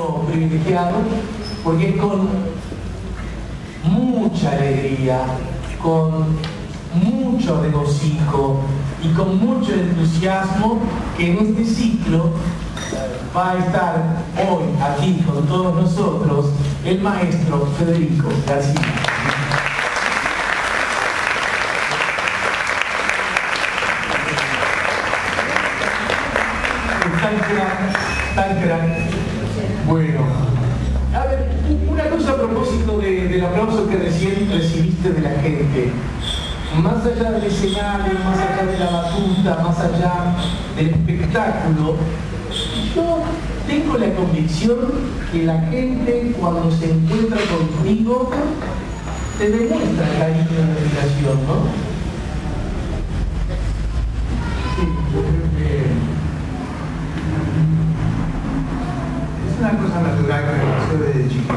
plano privilegiado, porque es con mucha alegría, con mucho regocijo y con mucho entusiasmo que en este ciclo va a estar hoy aquí con todos nosotros el maestro Federico García. Tan crack. Bueno, a ver, una cosa a propósito del aplauso que recién recibiste de la gente. Más allá del escenario, más allá de la batuta, más allá del espectáculo, yo tengo la convicción que la gente cuando se encuentra contigo te demuestra cariño y admiración, ¿no? Sí, yo creo que es una cosa natural que me pasó desde chiquito.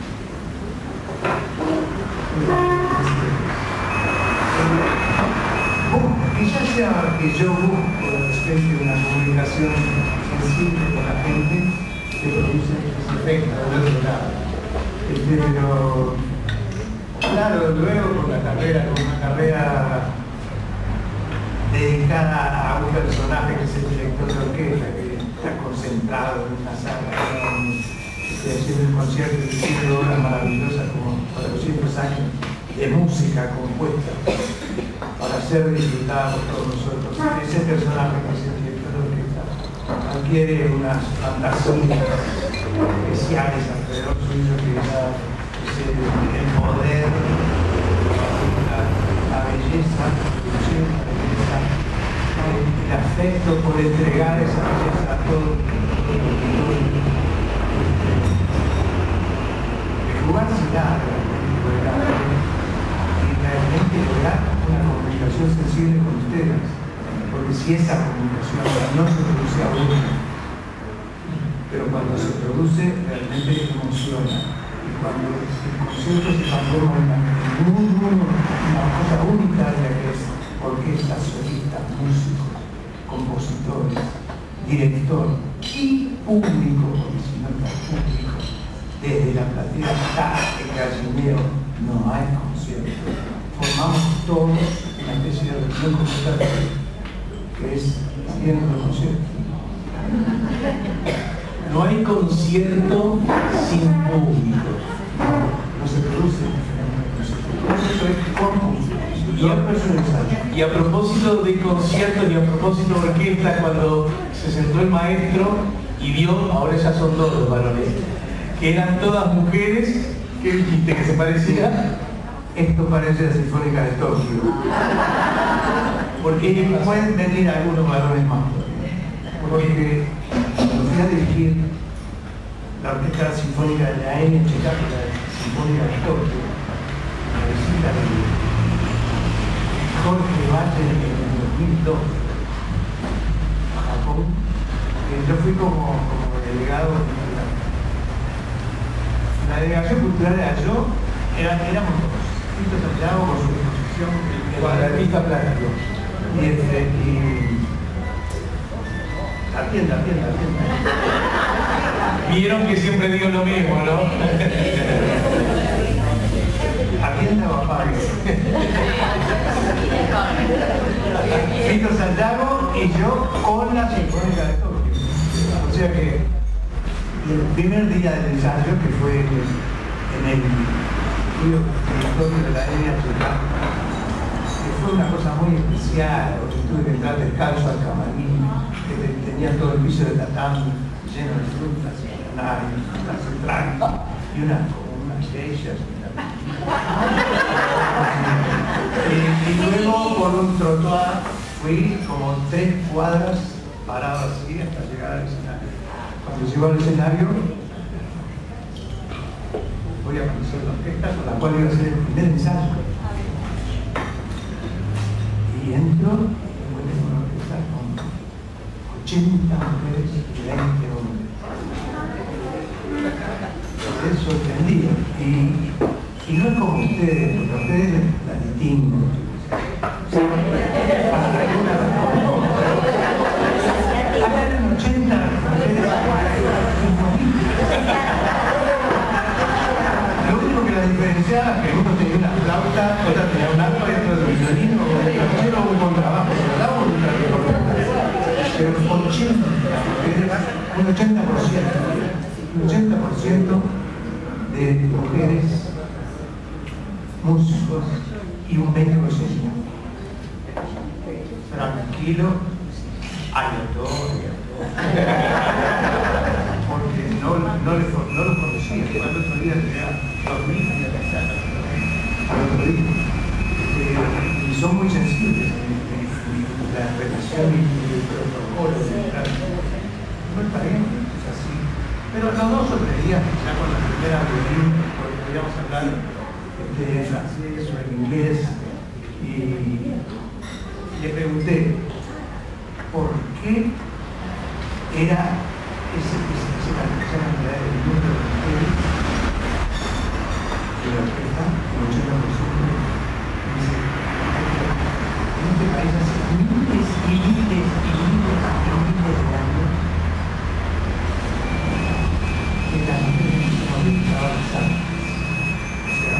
Quizás sea que yo busco de repente una comunicación sensible con la gente que produce ese efecto del otro lado. Pero claro, luego con una carrera dedicada a un personaje que es el director de orquesta, que está concentrado en una sala, haciendo un concierto y haciendo obras maravillosas como 400 años de música compuesta para ser disfrutada por todos nosotros. Ese personaje que es el director de orquesta adquiere unas fantasías especiales alrededor suyo, que es el poder, la belleza, el afecto por entregar esa belleza a todo el mundo. Jugar sin nada y realmente lograr una comunicación sensible con ustedes, porque si esa comunicación no se produce aún, pero cuando se produce realmente emociona, y cuando el concierto se transforma en una cosa única de la que es orquesta, solistas, músicos, compositores, director y público, porque si no está público, desde la platea hasta el gallinero no hay concierto. Formamos todos una especie de reunión concertada que es haciendo el concierto. No hay concierto sin público. No se produce eso es con y a propósito de conciertos y a propósito de orquesta, cuando se sentó el maestro y vio, ahora ya son todos varones, que eran todas mujeres, ¿qué dijiste? ¿Que se parecía? Esto parece la Sinfónica de Tokio. Porque pueden venir algunos varones más. Porque cuando fui a dirigir la Orquesta Sinfónica de la NHK, la Sinfónica de Tokio, la visita de Jorge Valle en el 2002 a Japón, yo fui como delegado. La delegación cultural era yo, éramos todos. Tito Santiago con su exposición de artista plástico. Atienda. Vieron que siempre digo lo mismo, ¿no? Atienda o apague. Tito Santiago y yo con la Sinfónica de Tokio. O sea que el primer día del ensayo, que fue en el estudio de la NHK, que fue una cosa muy especial, porque tuve que entrar descalzo al camarín, que tenía todo el piso de tatami lleno de frutas, y unas bellas. Y luego por un trotuar fui como 3 cuadras parado así hasta llegar al escenario. Cuando llego al escenario voy a conocer la orquesta con la cual iba a hacer el primer ensayo. Y entro y encuentro una orquesta con 80 mujeres y 20 hombres. Quedé sorprendido. Y no es como ustedes, porque ustedes la distingo. Hablan 80 mujeres. otra tenía un arco y otro de un violino, o un contrabajo, pero un 80% de mujeres músicos y un 20% tranquilo, aleatorio, porque no lo conocía. Al otro día tenía dormir al otro día. Y son muy sensibles en la relación y el protocolo. No está bien, es así. Pero los dos sorprendían ya con la primera reunión, porque podíamos hablar en francés o en inglés, y le pregunté por qué era esa cantidad de número de mujeres de la orquesta, el 80%. Y dice, en este país hace miles y miles y miles y miles de años que las mujeres no estaban avanzando. O sea,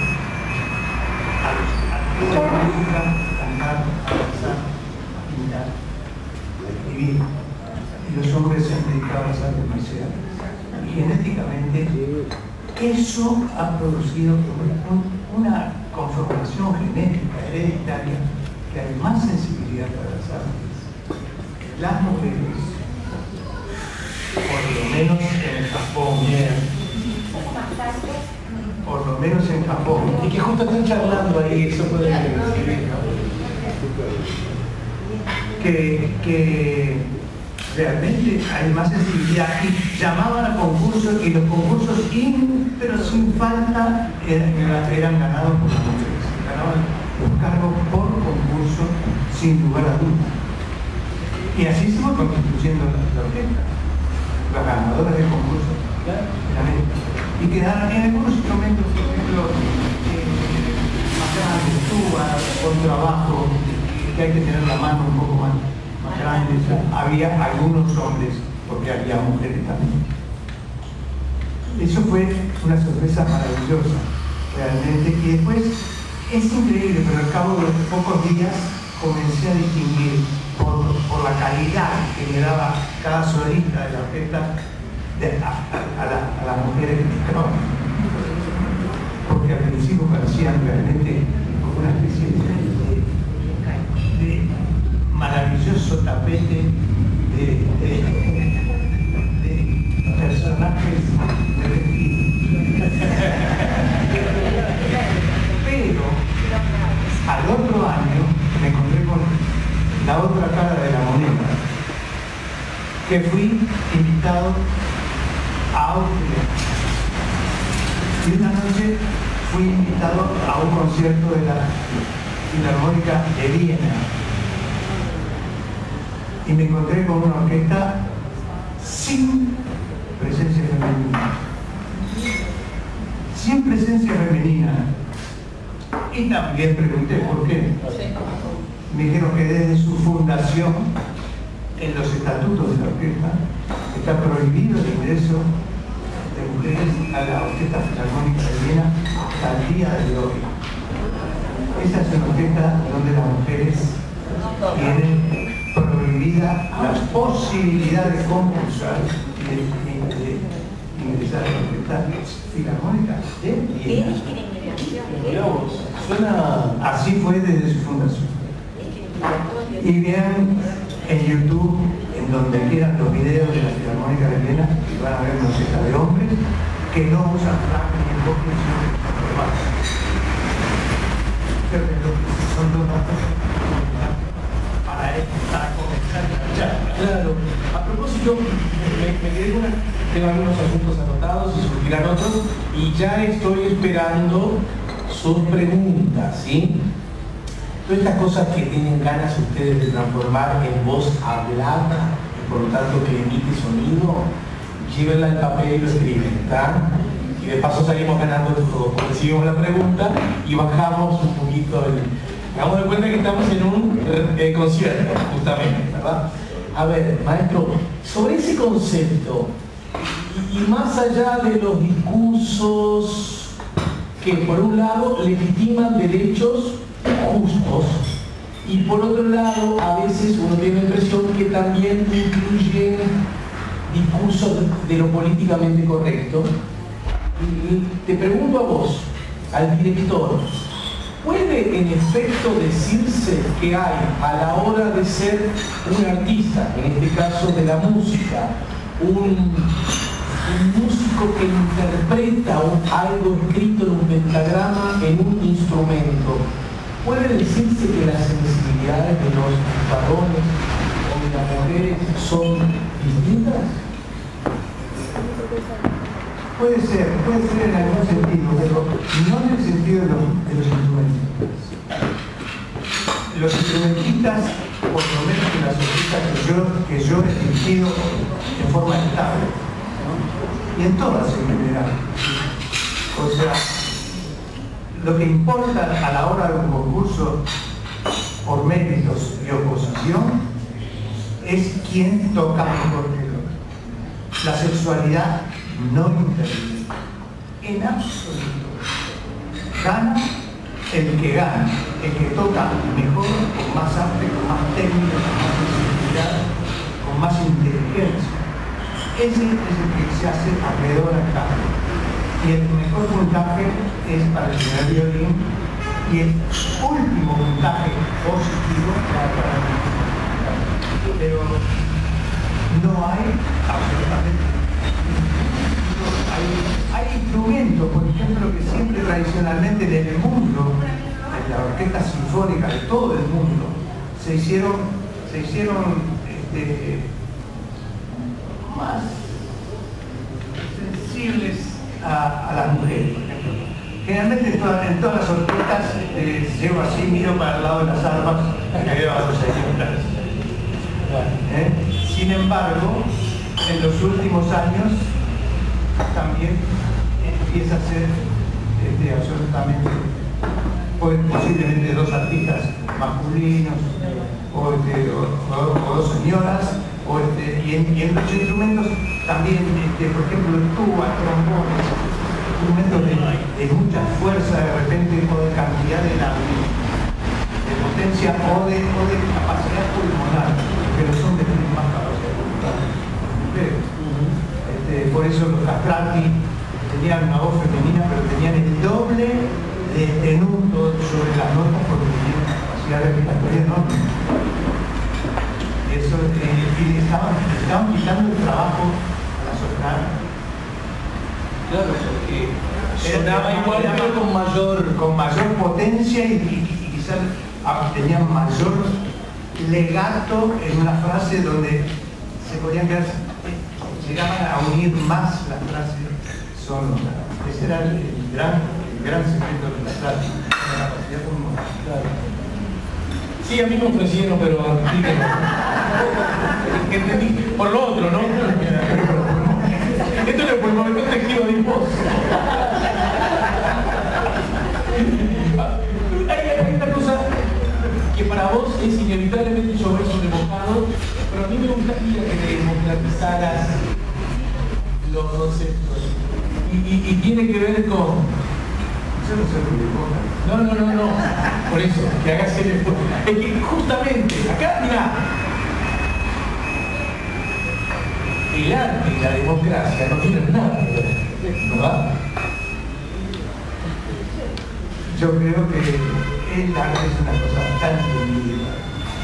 a la música, cantar, avanzar, pintar, escribir. Y los hombres se han dedicado a las artes marciales. Y genéticamente eso ha producido una conformación genética, hereditaria, que hay más sensibilidad para las artes. Las mujeres, por lo menos en Japón, por lo menos en Japón, Y que justo están charlando ahí, eso puede ser. que realmente hay más sensibilidad y llamaban a concursos, y los concursos pero sin falta eran ganados por las mujeres, ganaban un cargo por concurso sin lugar a dudas, y así se fue constituyendo la orquesta. Las ganadoras del concurso eran ellas, y quedaron en algunos instrumentos, por ejemplo, más grandes, tuba, contrabajo, que hay que tener la mano un poco más grande. Había algunos hombres, porque había mujeres también. Eso fue una sorpresa maravillosa, realmente, y después es increíble, pero al cabo de los pocos días comencé a distinguir por la calidad que le daba cada solista de la orquesta a las mujeres que estaban, porque al principio parecían realmente como una especie de maravilloso tapete de personajes de vestido. Pero al otro año me encontré con la otra cara de la moneda, que fui invitado a Austria, y una noche fui invitado a un concierto de la Filarmónica de Viena, y me encontré con una orquesta sin presencia femenina, y también pregunté por qué. Me dijeron que desde su fundación, en los estatutos de la orquesta, está prohibido el ingreso de mujeres a la Orquesta Filarmónica de Viena hasta el día de hoy. Esa es una orquesta donde las mujeres tienen prohibida la posibilidad de concursar y de ingresar a la Orquesta Filarmónica de Viena. Suena... Así fue desde su fundación. Y vean en YouTube, en donde quieran, los videos de la Filarmónica de Viena, y van a ver una orquesta de hombres que no usan frac ni enfoque, sino son dos datos para comenzar a charla. Claro. A propósito, me quedé con tengo algunos asuntos anotados y surgirán otros, y ya estoy esperando sus preguntas, ¿sí? Todas estas cosas que tienen ganas ustedes de transformar en voz hablada, y por lo tanto que emite sonido, llévenla al papel y lo escriben, ¿está? Y de paso salimos ganando todo, porque recibimos la pregunta y bajamos un poquito hagamos de cuenta que estamos en un concierto, justamente, ¿verdad? A ver, maestro, sobre ese concepto, y más allá de los discursos que por un lado legitiman derechos justos y por otro lado a veces uno tiene la impresión que también incluyen discursos de lo políticamente correcto. Y te pregunto a vos, al director, ¿puede en efecto decirse que hay a la hora de ser un artista, en este caso de la música, un músico que interpreta algo escrito en un pentagrama en un instrumento, ¿puede decirse que las sensibilidades de los varones o de las mujeres son distintas? Puede ser en algún sentido, pero no en el sentido de los instrumentistas. Los instrumentistas, por lo menos en las orquestas que yo he dirigido en forma estable, ¿no? Y en todas en general. O sea, lo que importa a la hora de un concurso por méritos y oposición es quién toca mejor que el otro. La sexualidad no interviene en absoluto. Gana el que gana, el que toca mejor, con más arte, con más técnica, con más sensibilidad, con más inteligencia. Ese es el que se hace alrededor acá. Y el mejor puntaje es para el primer violín y el último puntaje positivo para el violín. Pero no hay absolutamente. Hay instrumentos, por ejemplo, que siempre tradicionalmente en el mundo, en la orquesta sinfónica de todo el mundo, se hicieron más sensibles a las mujeres, por ejemplo. Generalmente en todas las orquestas llego así, miro para el lado de las arpas y veo a los señores. Sin embargo, en los últimos años también empieza a ser absolutamente, posiblemente dos artistas masculinos o dos señoras, y en los instrumentos también, por ejemplo, tuba, trombones, instrumentos de mucha fuerza de repente, o de cantidad de potencia o de capacidad pulmonar, pero son de más capacidad pulmonar. Por eso los castrati tenían una voz femenina, pero tenían el doble de tenuto sobre las notas porque tenían una capacidad respiratoria enorme. Y eso, y le estaban quitando el trabajo a la soprano. Claro, porque sonaba igual, pero con mayor potencia y quizás tenían mayor legato en una frase donde se podían quedar. Llegaban a unir más las frases sonoras. Ese era el gran secreto de la frase, la capacidad pulmonar. Claro. Sí, a mí me ofrecieron, pero entendí por lo otro, ¿no? Esto es el pulmón tejido de voz. Hay una cosa que para vos es inevitablemente llover sobre mojado, pero a mí me gustaría que te democratizaras los conceptos. Y tiene que ver con... Yo no sé lo que No. Por eso, que hagas el esfuerzo. Es que justamente, acá, mirá, el arte y la democracia no tienen nada que ver, ¿verdad? Yo creo que el arte es una cosa bastante individual.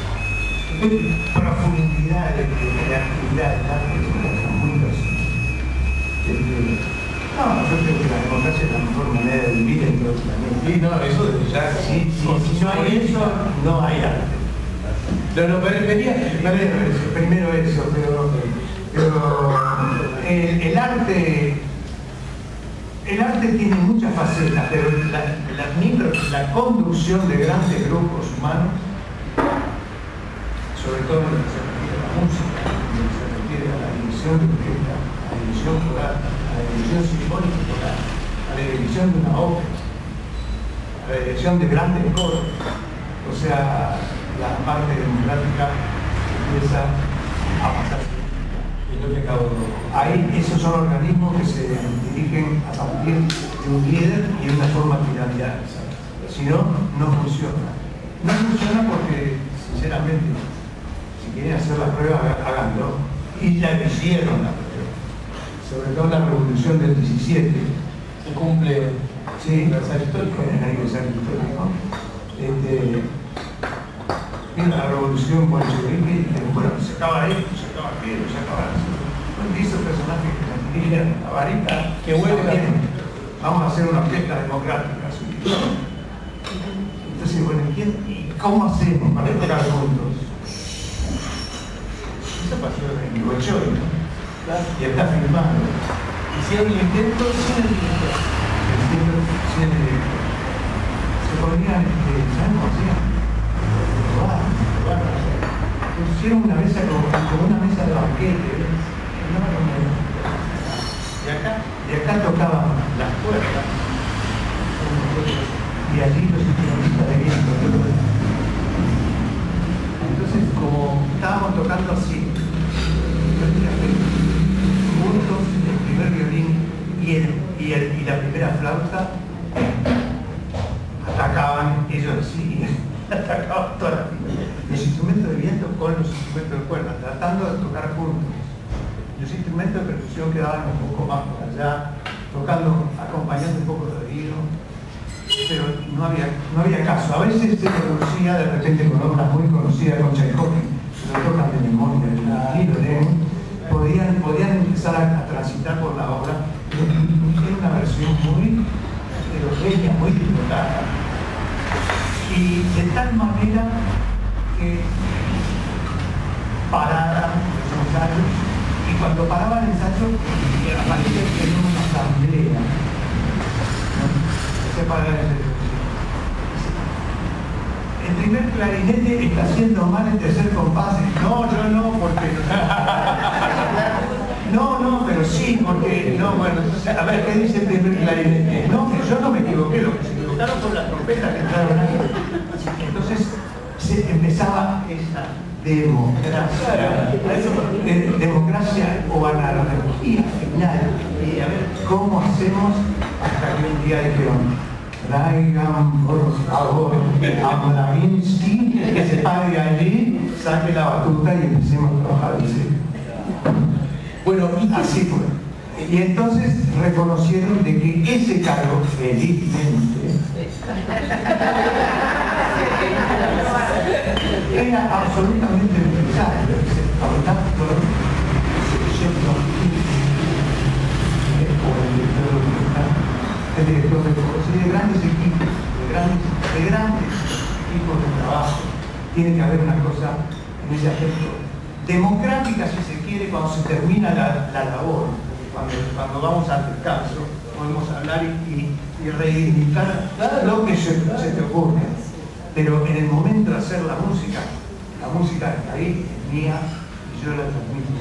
Profundidad de actividad del arte es una cosa muy personal. No, yo creo que la democracia es la mejor manera de vivir en todo el planeta. Sí, no, eso desde ya. Si no hay eso, no hay arte. Pero primero eso, pero el arte tiene muchas facetas, pero la conducción de grandes grupos humanos, sobre todo en lo que se refiere a la música, en lo que se refiere a la dirección de orquesta, a la dirección coral, a la dirección sinfónica coral, a la dirección de una ópera, a la dirección de grandes coros. O sea, la parte democrática empieza a pasar. Es lo que acabo de... Ahí esos son organismos que se dirigen a partir de un líder y una forma piramidal. Si no, no funciona. No funciona porque, sinceramente, si quieren hacer la prueba, háganlo. Y la hicieron la prueba. Sobre todo la revolución del 17. Se cumple Sí, el aniversario histórico. el aniversario histórico. Mira, la revolución bolchevique, bueno, se acaba esto, se acaba aquello, se acaba eso. Dice el personaje que nos dirige la varita, que huele vamos a hacer una orquesta democrática. Entonces, bueno, ¿y cómo hacemos para tocar juntos? Eso pasó en Gochoy, ¿no? Claro. Y está filmado. Hicieron el intento sin el director. Se ponían, ¿saben cómo hacían? Pusieron una mesa como una mesa de banquete, y acá tocaban las puertas, y allí los instrumentistas de viento. Entonces, como estábamos tocando así, juntos, el primer violín y la primera flauta, atacaban ellos así, atacaban todas los instrumentos de viento con los instrumentos de cuerda, tratando de tocar juntos. Los instrumentos de percusión quedaban un poco más por allá, tocando, acompañando un poco de oído, pero no había caso. A veces se producía de repente con obras muy conocidas, con Tchaikovsky, se lo tocan de memoria, podían empezar a transitar por la obra. Era una versión muy heterogénea, muy disfrutada. Y de tal manera que pararan los ensayos, y cuando paraba el ensayo aparecía en una asamblea, ¿no? Se para el primer clarinete está haciendo mal el tercer compás. No, yo no, porque no, pero sí, porque no, bueno, entonces, a ver, ¿qué dice el primer clarinete? No, que yo no me equivoqué, lo que se equivocaron con las trompetas que entraron ahí. Entonces se empezaba esa democracia o anarquía final. Y a ver, ¿cómo hacemos? Hasta que un día dijeron, traigan por favor a Mlavinsky, que se pare allí, saque la batuta y empecemos a trabajar en serio. Bueno, y así fue. Y entonces reconocieron de que ese cargo, felizmente, era absolutamente necesario. Por lo tanto, el director de grandes equipos, de grandes equipos de trabajo. Tiene que haber una cosa en ese aspecto democrática, si se quiere, cuando se termina la labor. Cuando vamos al descanso, podemos hablar y reivindicar lo que se te ocurre. Pero en el momento de hacer la música está ahí, es mía, y yo la transmito.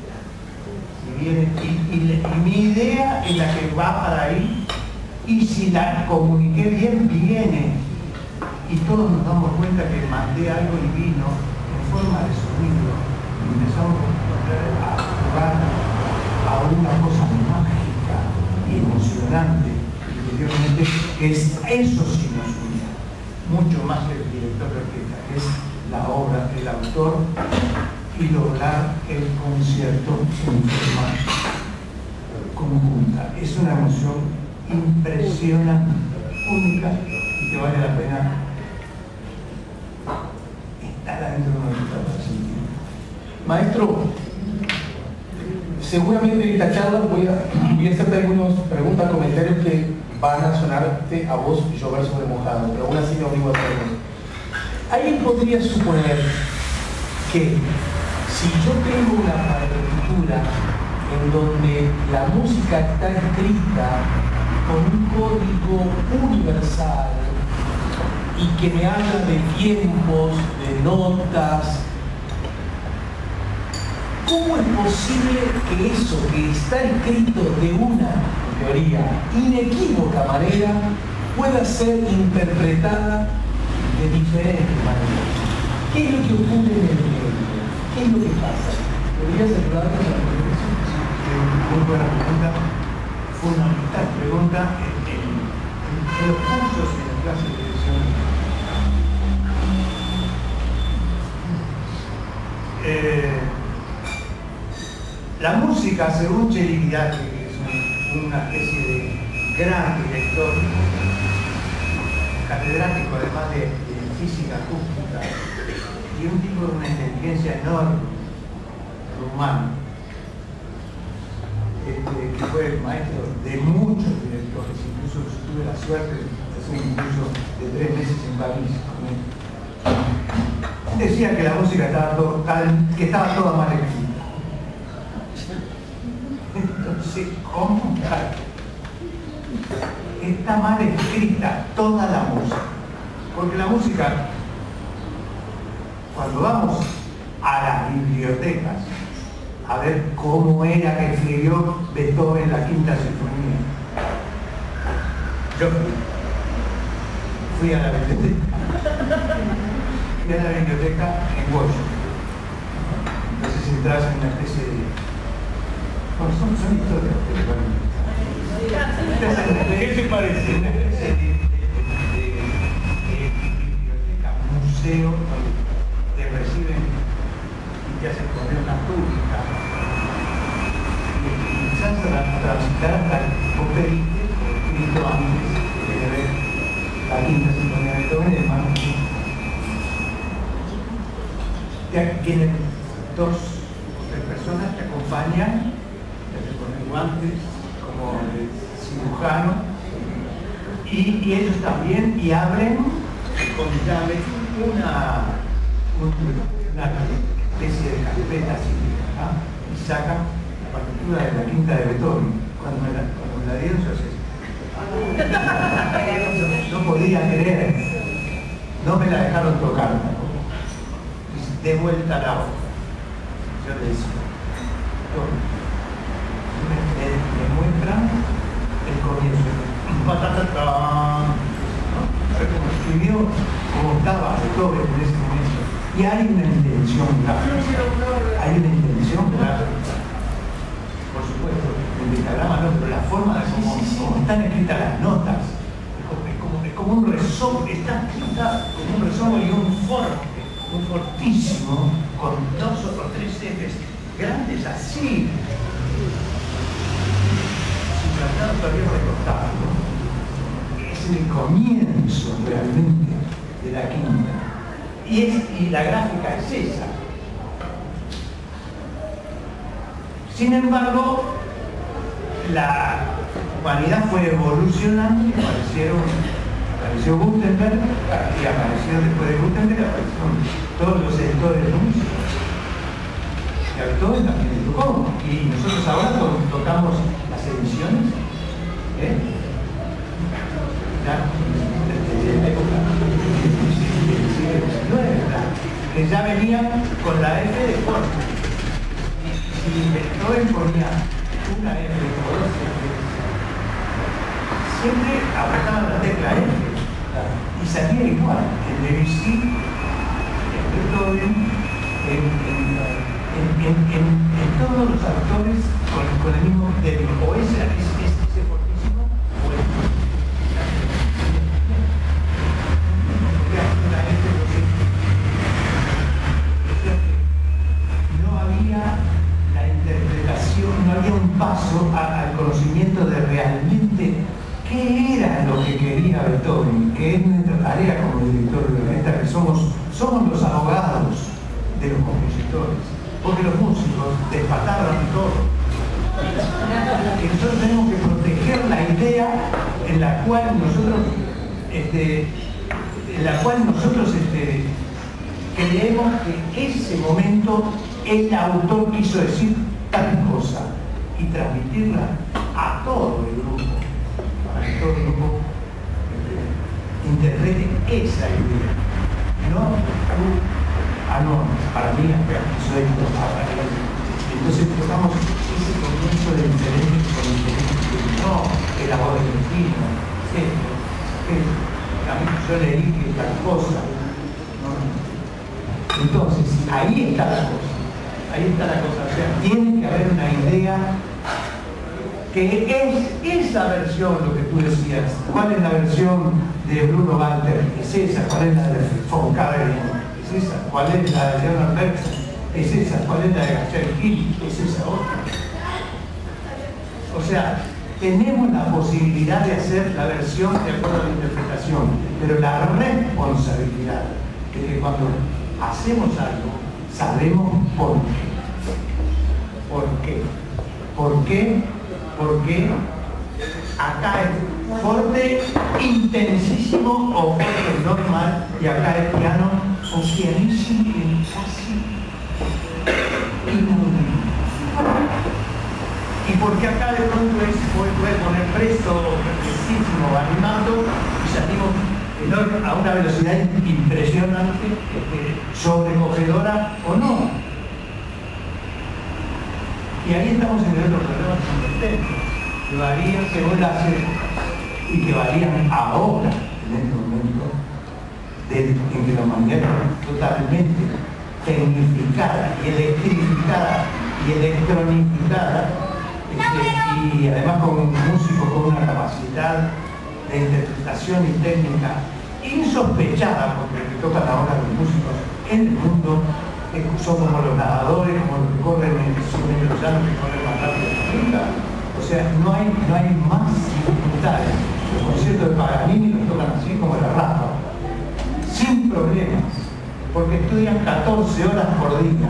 Y mi idea es la que va para ahí, y si la comuniqué bien, viene. Y todos nos damos cuenta que mandé algo divino en forma de sonido, y empezamos a jugar a una cosa mágica y emocionante, interiormente, que es eso sí nos une, mucho más que el director de orquesta, que es la obra, el autor, y lograr el concierto en forma conjunta. Es una emoción impresionante, única, y que vale la pena estar adentro de una orquesta para sentir. Maestro, seguramente en esta charla voy a hacerte algunas preguntas, comentarios que van a sonarte a vos y llover sobre mojado, pero aún así me obligo a hacerlo. ¿Alguien podría suponer que si yo tengo una partitura en donde la música está escrita con un código universal y que me habla de tiempos, de notas, ¿cómo es posible que eso que está escrito de una teoría inequívoca manera pueda ser interpretada de diferentes maneras? ¿Qué es lo que ocurre en el medio? ¿Qué es lo que pasa? ¿Podrías ayudarnos a la reflexión? Muy buena pregunta. fundamental pregunta en los cursos y en las clases de dirección. La música, según Celi Vidal, que es una especie de gran director, catedrático además de física acústica, y un tipo de una inteligencia enorme, rumano, que fue maestro de muchos directores, incluso tuve la suerte de hacer un curso de 3 meses en París con él. Decía que la música estaba toda mal escrita. Entonces, ¿cómo? Está mal escrita toda la música. Porque la música, cuando vamos a las bibliotecas a ver cómo era que escribió Beethoven la Quinta Sinfonía, yo fui a la biblioteca. Fui a la biblioteca en Washington. Entonces entras en una especie de... Bueno, son historias, pero ¿Qué te parece? Una especie de biblioteca, museo, donde te reciben y te hacen poner una túnica. Y empezás a transitar hasta el operite, escrito antes de ver la Quinta Sinfonía de Beethoven de mano. Vienen 2 o 3 personas que acompañan, te hacen poner guantes como de cirujano, y ellos también, y abren con llave una especie de carpeta así, ¿no? Y sacan la partitura de la Quinta de Beethoven. Cuando me la dieron, yo así, no podía creer, no me la dejaron tocar. De vuelta a la hoja. Yo le decía, me muestran el comienzo. ¿No? Como escribió, como estaba Beethoven en ese momento. Y hay una intención gráfica. Hay una intención gráfica. Por supuesto, el pentagrama no, pero la forma de cómo están escritas las notas. Es como un resomo, está escrita como un resomo y un forte. Un fortísimo, con 2 o 3 ejes grandes así. Sin tratar todavía recortado. Es el comienzo realmente de la Quinta. Y la gráfica es esa. Sin embargo, la humanidad fue evolucionando y apareció Gutenberg, y apareció después de Gutenberg, aparecieron todos los editores de música. Y a Beethoven también le tocó. Y nosotros ahora tocamos las ediciones, desde la época del siglo XIX, que ya venían con la F de corte. Y si Beethoven ponía una F o 2 F, siempre apretaban la tecla F. Y salía igual, en Debussy, en Beethoven, en todos los autores con el mismo débil. O ese fortísimo, o no había la interpretación, no había un paso al conocimiento de realmente qué era lo que quería Beethoven, que es nuestra tarea como director de orquesta, que somos los abogados de los compositores, porque los músicos despatarran todo. Que nosotros tenemos que proteger la idea en la cual nosotros creemos que ese momento el autor quiso decir tal cosa y transmitirla a todo el grupo, para que todo el grupo interprete esa idea. No, para mí, soy entonces tocamos ese comienzo de diferentes con diferentes, no la voz de Cristina, yo leí que tal cosa. ¿No? Entonces, ahí está la cosa. O sea, tiene que haber una idea que es esa versión, lo que tú decías. ¿Cuál es la versión de Bruno Walter? Es esa. ¿Cuál es la de von Karajan? Es esa. ¿Cuál es la de Leonard Bernstein? Es esa. ¿Cuál es la de García Gil? Es esa otra. O sea, tenemos la posibilidad de hacer la versión de acuerdo a la interpretación, pero la responsabilidad de que cuando hacemos algo, sabemos por qué. ¿Por qué? ¿Por qué? Porque acá es fuerte, intensísimo o fuerte normal, y acá es piano o pianísimo y casi inaudible. Y porque acá de pronto puede poner presto, precisísimo, animado, y salimos a una velocidad impresionante, sobrecogedora o no. Y ahí estamos en el otro problema que varían según las épocas y que varían ahora, en este momento, en que la humanidad está totalmente tecnificada y electrificada y electronificada, y además con un músico con una capacidad de interpretación y técnica insospechada, porque le tocan ahora a los músicos en el mundo, son como los nadadores, como los que corren en los llanos, que corren más rápido que nunca. O sea, no hay más dificultades. Los conciertos de Paganini los tocan así como la raspa, sin problemas, porque estudian 14 horas por día.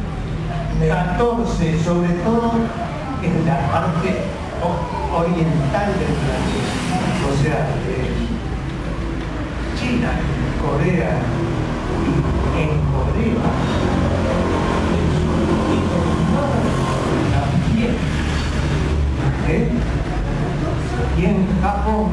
14, sobre todo en la parte oriental del planeta. O sea, China, Corea, y en Corea también, y en Japón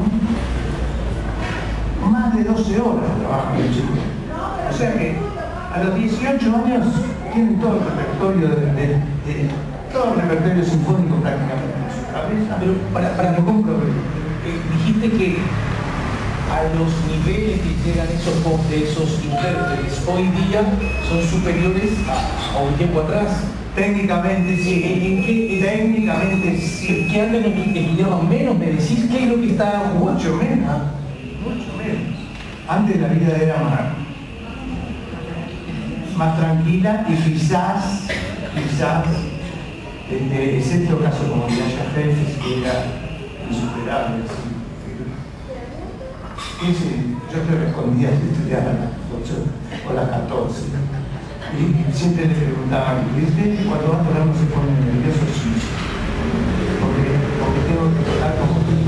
más de 12 horas trabajan en Chile. O sea que a los 18 años tienen todo el repertorio todo el repertorio sinfónico prácticamente en su cabeza. Pero para ningún problema. Dijiste que a los niveles que llegan esos intérpretes hoy día son superiores a un tiempo atrás. Técnicamente sí. ¿En qué? Técnicamente sí. ¿Qué antes estudiaban menos? ¿Me decís qué es lo que está jugando? Mucho menos. Antes la vida era más tranquila y quizás, excepto casos como Yasha Félix, que era insuperable. Yo creo que escondía de estudiar a las 8 o las 14. Y siempre le preguntaban, ¿viste? Cuando va a tocar no se pone nervioso, sí. Porque tengo que tocar como tú.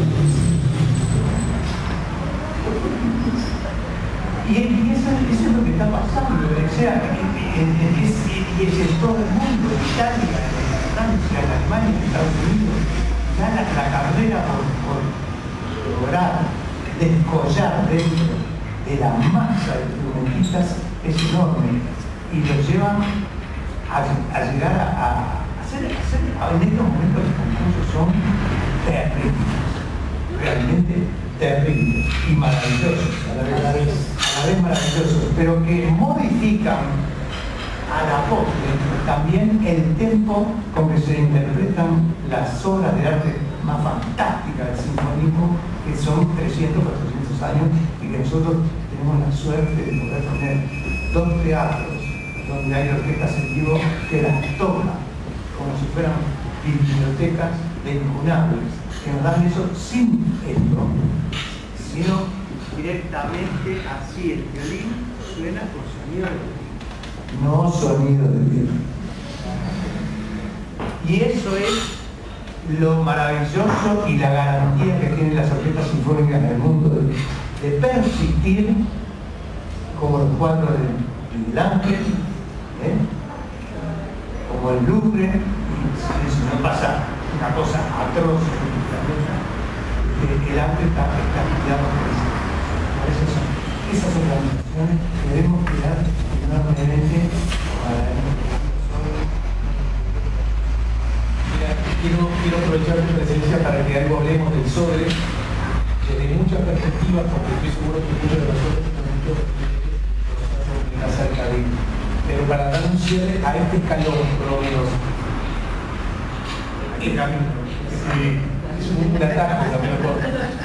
Y eso es lo que está pasando. O sea, y es en todo el mundo, en Italia, en Francia, en Alemania, en Estados Unidos, ya la carrera por lograr descollar dentro de la masa de instrumentistas es enorme, y los llevan a llegar a hacer en estos momentos los concursos son terribles, realmente terribles y maravillosos, a la vez maravillosos, pero que modifican a la postre también el tempo con que se interpretan las obras de arte más fantásticas del sinfonismo, que son 300, 400 años, y que nosotros tenemos la suerte de poder tener 2 teatros donde hay orquestas en vivo que las tocan como si fueran bibliotecas de incunables, que nos dan eso sin esto, sino directamente así. El violín suena con sonido de violín, no sonido de violín. Y eso es lo maravilloso y la garantía que tienen las orquestas sinfónicas en el mundo de persistir como los cuadros de Miguel Ángel, como el Louvre, y si no pasa una cosa atroz en el planeta, el arte está estudiado por eso. Esas son las situaciones que debemos cuidar enormemente para Quiero aprovechar tu presencia para que algo hablemos del Sodre desde muchas perspectivas, porque estoy seguro que muchos de nosotros están acerca de él. Pero para dar un cierre a este escalón, por lo menos, el camino. es un atajo lo mejor.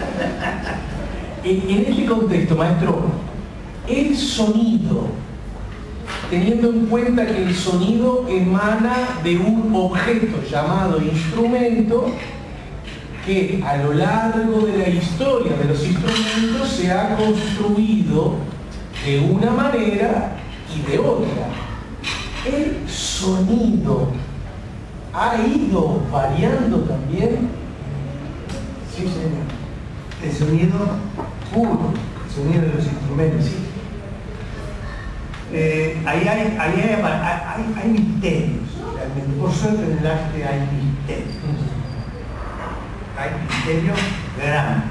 En este contexto, maestro, el sonido, teniendo en cuenta que el sonido emana de un objeto llamado instrumento, que a lo largo de la historia de los instrumentos se ha construido de una manera y de otra. El sonido ha ido variando también. Sí, señor. El sonido puro, el sonido de los instrumentos. Sí. Ahí hay misterios. Realmente. Por suerte en el arte hay misterios. Hay misterios grandes.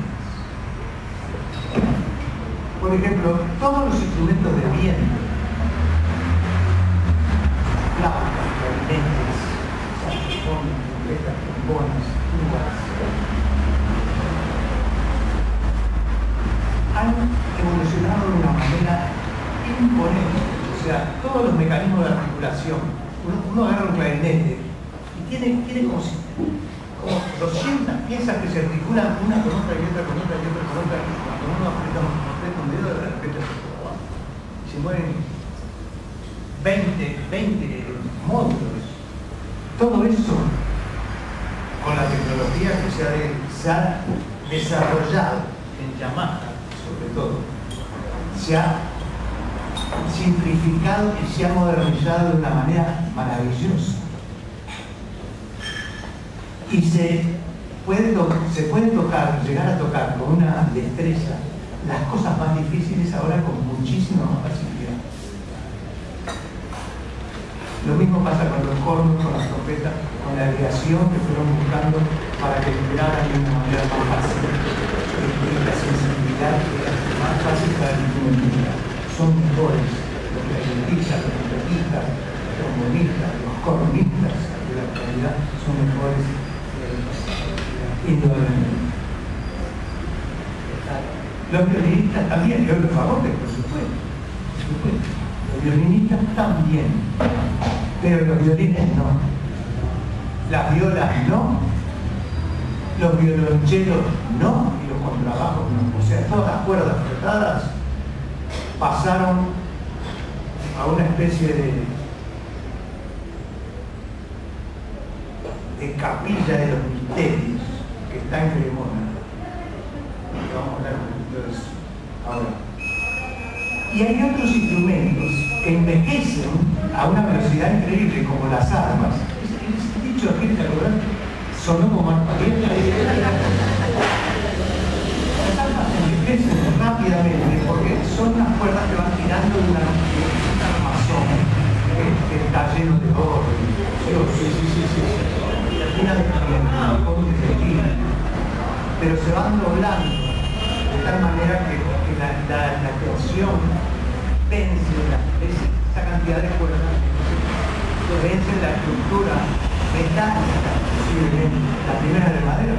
Por ejemplo, todos los instrumentos de viento, flautas, clarinetes, saxofones, trompetas, trombones, tubas, han evolucionado de una manera imponente. O sea, todos los mecanismos de articulación. Uno agarra un clarinete y tiene como 200 piezas que se articulan una con otra y otra con otra y otra con otra. Cuando uno aprieta un dedo, de repente se mueven 20 módulos. Todo eso, con la tecnología que se ha desarrollado en Yamaha, sobre todo, se ha simplificado y se ha modernizado de una manera maravillosa. Y se puede tocar, llegar a tocar con una destreza las cosas más difíciles ahora con muchísima más facilidad. Lo mismo pasa con los cornos, con las trompetas, con la aleación que fueron buscando para que liberaran de una manera más fácil. Y la sensibilidad era más fácil para el instrumentista. Son mejores los clarinetistas, los trompetistas, los trombonistas, los cornistas de la actualidad son mejores. Indudablemente. Los violinistas también, yo los favores, por supuesto. Los violinistas también, pero los violines no. Las violas no, los violonchelos no, y los contrabajos no. O sea, todas las cuerdas frotadas pasaron a una especie de capilla de los misterios que está en Cremona. Vamos a hablar un poquito de eso ahora. Y hay otros instrumentos que envejecen a una velocidad increíble, como las armas. Es dicho aquí, ¿te acuerdas? Sonó como arparienta. Las armas envejecen rápidamente porque son unas cuerdas que van tirando de una armazón que está lleno de oro. Pero se van doblando de tal manera que la tensión vence esa cantidad de cuerdas, vence la estructura metálica, la primera de madera,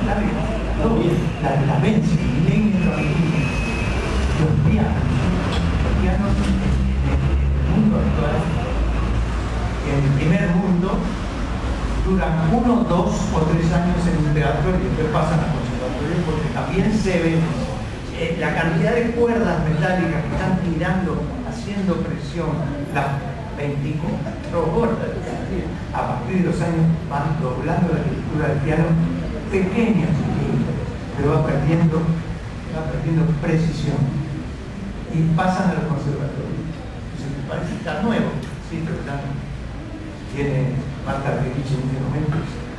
la vence y los pianos en el mundo actual, en el primer mundo, duran 1, 2 o 3 años en un teatro y después pasan al conservatorio porque también se ve la cantidad de cuerdas metálicas que están tirando, haciendo presión, las 24 cuerdas. A partir de los años van doblando la estructura del piano, pequeñas, pero va perdiendo precisión y pasan a los conservatorios. Entonces, parece estar nuevo, sí, pero ya tiene Marta Argerich en este momento.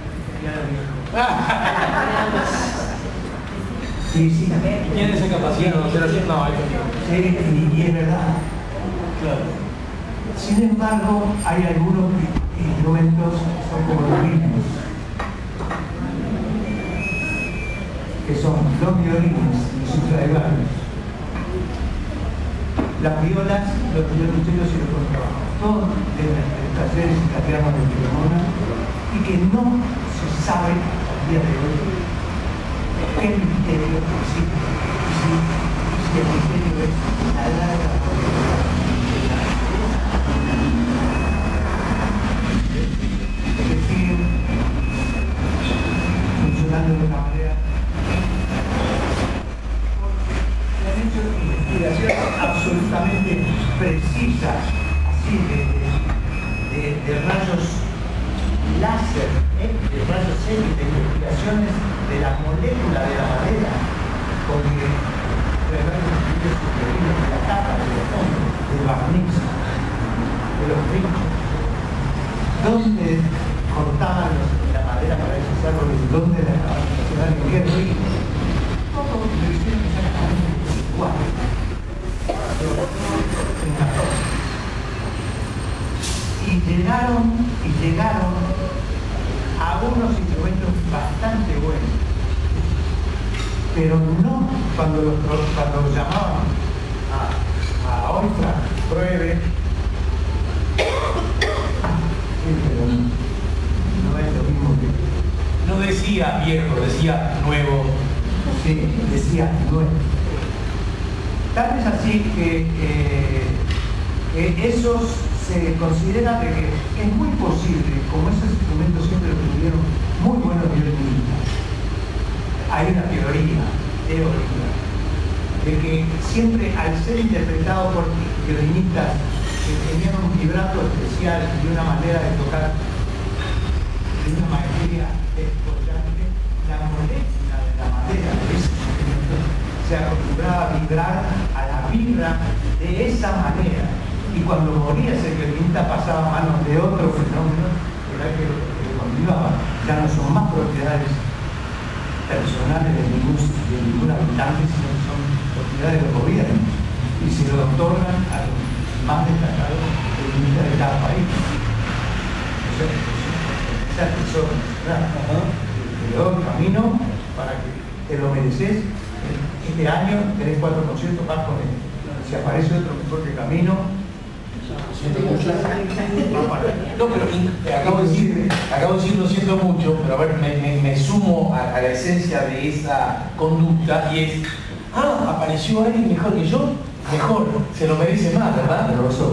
Sí. ¿Tiene esa capacidad de hacer así? No, sí, y es verdad. Claro. Sin embargo, hay algunos instrumentos que son como los ritmos, que son los violines y sus traidores, las violas, los violonchelos y los contrabajos, todos de los talleres italianos de Cremona, y que no se sabe al día de hoy qué misterio existe, si el misterio es la larga que siguen funcionando de una manera precisa, así de rayos láser, de rayos X, de investigaciones de la molécula de la madera, con que de la capa, de los fondos, del barniz, de los pinchos, dónde cortaban la madera para esos árboles, dónde la acababan de hacer, en qué río, todo lo hicieron exactamente igual. Y llegaron a unos instrumentos bastante buenos, pero no cuando los llamaban a Oltra, pruebe, sí, pero no es lo mismo que... No decía viejo, decía nuevo. Sí, decía nuevo. Tal vez así que esos se considera de que es muy posible, como esos instrumentos siempre tuvieron muy buenos violinistas, hay una teoría, de que siempre al ser interpretado por violinistas que tenían un vibrato especial y una manera de tocar de una maestría descollante, la molécula de la madera de ese instrumento se acostumbraba a vibrar a la vibra de esa manera. Y cuando moría ese violinista pasaba a manos de otro fenómeno, era que continuaba. Ya no son más propiedades personales de ningún habitante, sino que son propiedades de los gobiernos. Y se lo otorgan a los más destacados violinistas de cada país. Esa tesoro nacional. Te doy camino para que te lo mereces. Este año tenés 4 conciertos, vas con él. Si aparece otro mejor que Camino, no, pero acabo de decir lo siento mucho, pero a ver, me sumo a la esencia de esa conducta y es, apareció alguien mejor que yo, mejor, se lo merece más, ¿verdad? pero eso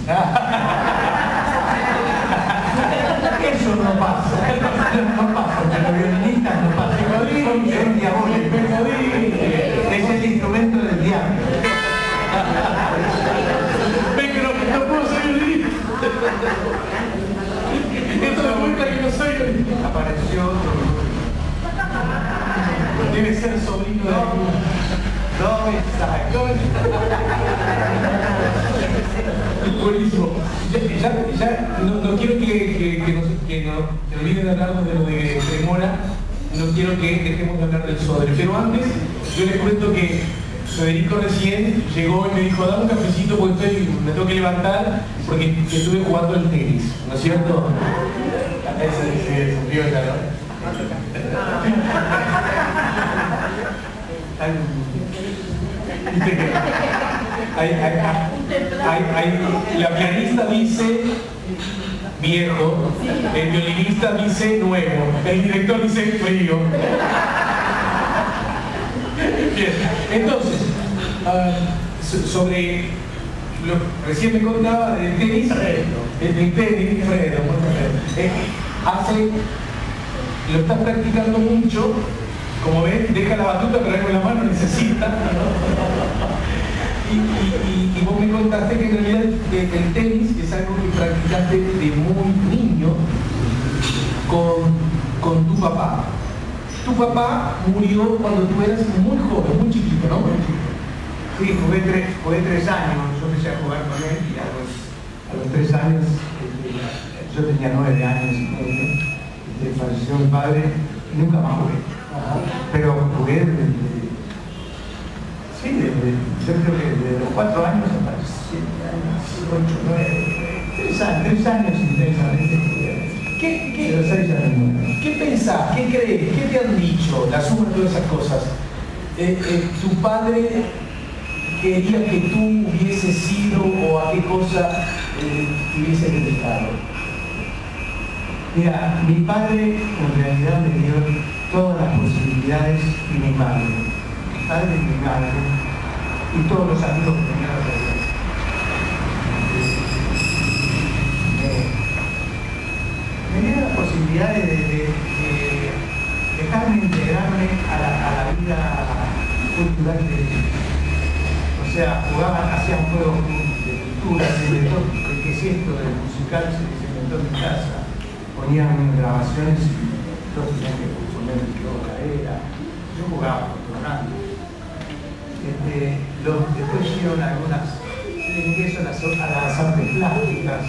no pasa, no pasa, porque los violinistas no pasan, son diabólicos, es el instrumento del diablo. No puedo ser violinista. Esto demuestra que no soy violinista. Apareció otro. Debe ser sobrino de buenísimo. Ya no quiero que nos olviden de hablar de lo de Cremona, no quiero que dejemos de hablar del Sodre, pero antes yo les cuento que Federico recién llegó y me dijo, dame un cafecito porque me tengo que levantar porque estuve jugando al tenis, ¿no es cierto? Ese se río ya, ¿no? La pianista dice viejo, el violinista dice nuevo, el director dice frío. Bien, entonces, sobre recién me contaba del tenis, Fredo, lo estás practicando mucho, como ves, deja la batuta pero algo en la mano necesita, y vos me contaste que en realidad el tenis es algo que practicaste de muy niño con tu papá. Tu papá murió cuando tú eras muy joven, muy chiquito, ¿no? Sí, jugué 3 años, yo empecé a jugar con él y a los 3 años, yo tenía 9 años y medio, falleció mi padre y nunca más jugué. Pero jugué yo creo que desde los 4 años hasta los 7 años, 8, 9, 3 años intensamente jugué. ¿Qué pensás? ¿Qué crees? ¿Qué te han dicho? La suma de todas esas cosas. ¿Tu padre quería que tú hubieses sido o a qué cosa te hubiese dedicado? Mira, mi padre en realidad me dio todas las posibilidades y mi madre. Mi padre y mi madre y todos los amigos que tenía alrededor. Me dio la posibilidad de dejarme integrarme a la vida cultural de ellos. O sea, hacían juegos de partitura, se inventó, el que es esto del musical se inventó en mi casa. Ponían grabaciones y todos tenían que poner el que era. Yo jugaba controlando. Después hicieron algunas ingresos a las artes plásticas.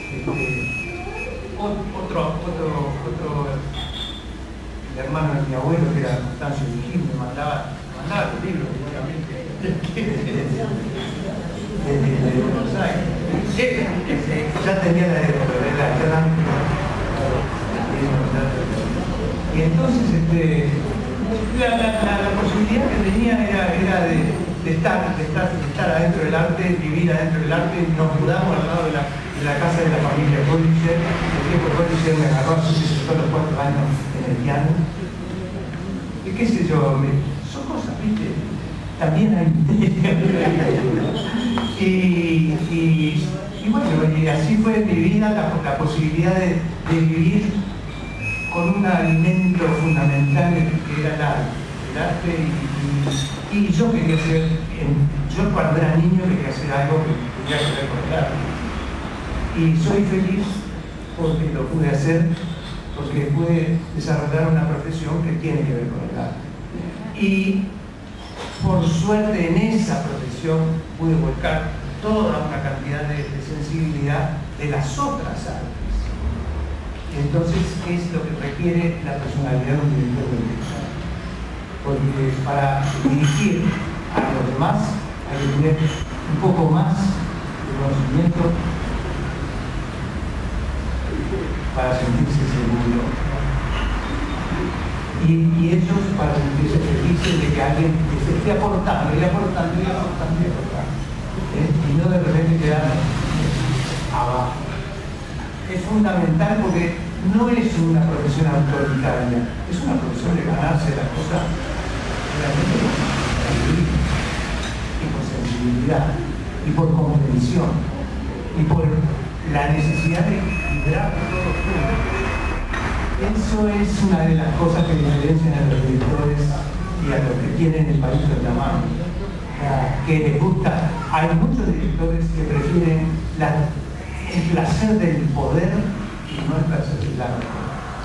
Otro hermano de mi abuelo, que era Constancio Vigil, me mandaba los libros, obviamente, de Buenos Aires. Ya tenía la y entonces la posibilidad que tenía era de estar adentro del arte, vivir adentro del arte. Nos mudamos al lado de la casa de la familia Colliger. El viejo Colliger me agarró así, se sentó a los 4 años en el piano. Y qué sé yo, son cosas, ¿viste? También hay y bueno, y así fue en mi vida la posibilidad de vivir con un alimento fundamental que era el arte. Y yo quería hacer, yo cuando era niño quería hacer algo que tenía que ver con el arte. Y soy feliz porque lo pude hacer, porque pude desarrollar una profesión que tiene que ver con el arte. Y por suerte en esa profesión pude volcar toda una cantidad de sensibilidad de las otras artes. Entonces es lo que requiere la personalidad de un director de orquesta. Porque para dirigir a los demás hay que tener un poco más de conocimiento para sentirse seguro. Y ellos para sentirse felices de que alguien les esté aportando, y no de repente quedar abajo. Es fundamental porque no es una profesión autoritaria, es una profesión de ganarse las cosas realmente y por sensibilidad, y por comprensión, y por la necesidad de equilibrar todo junto. Eso es una de las cosas que diferencian a los directores y a los que tienen el país de la mano. Que les gusta, hay muchos directores que prefieren el placer del poder y no el placer del arte.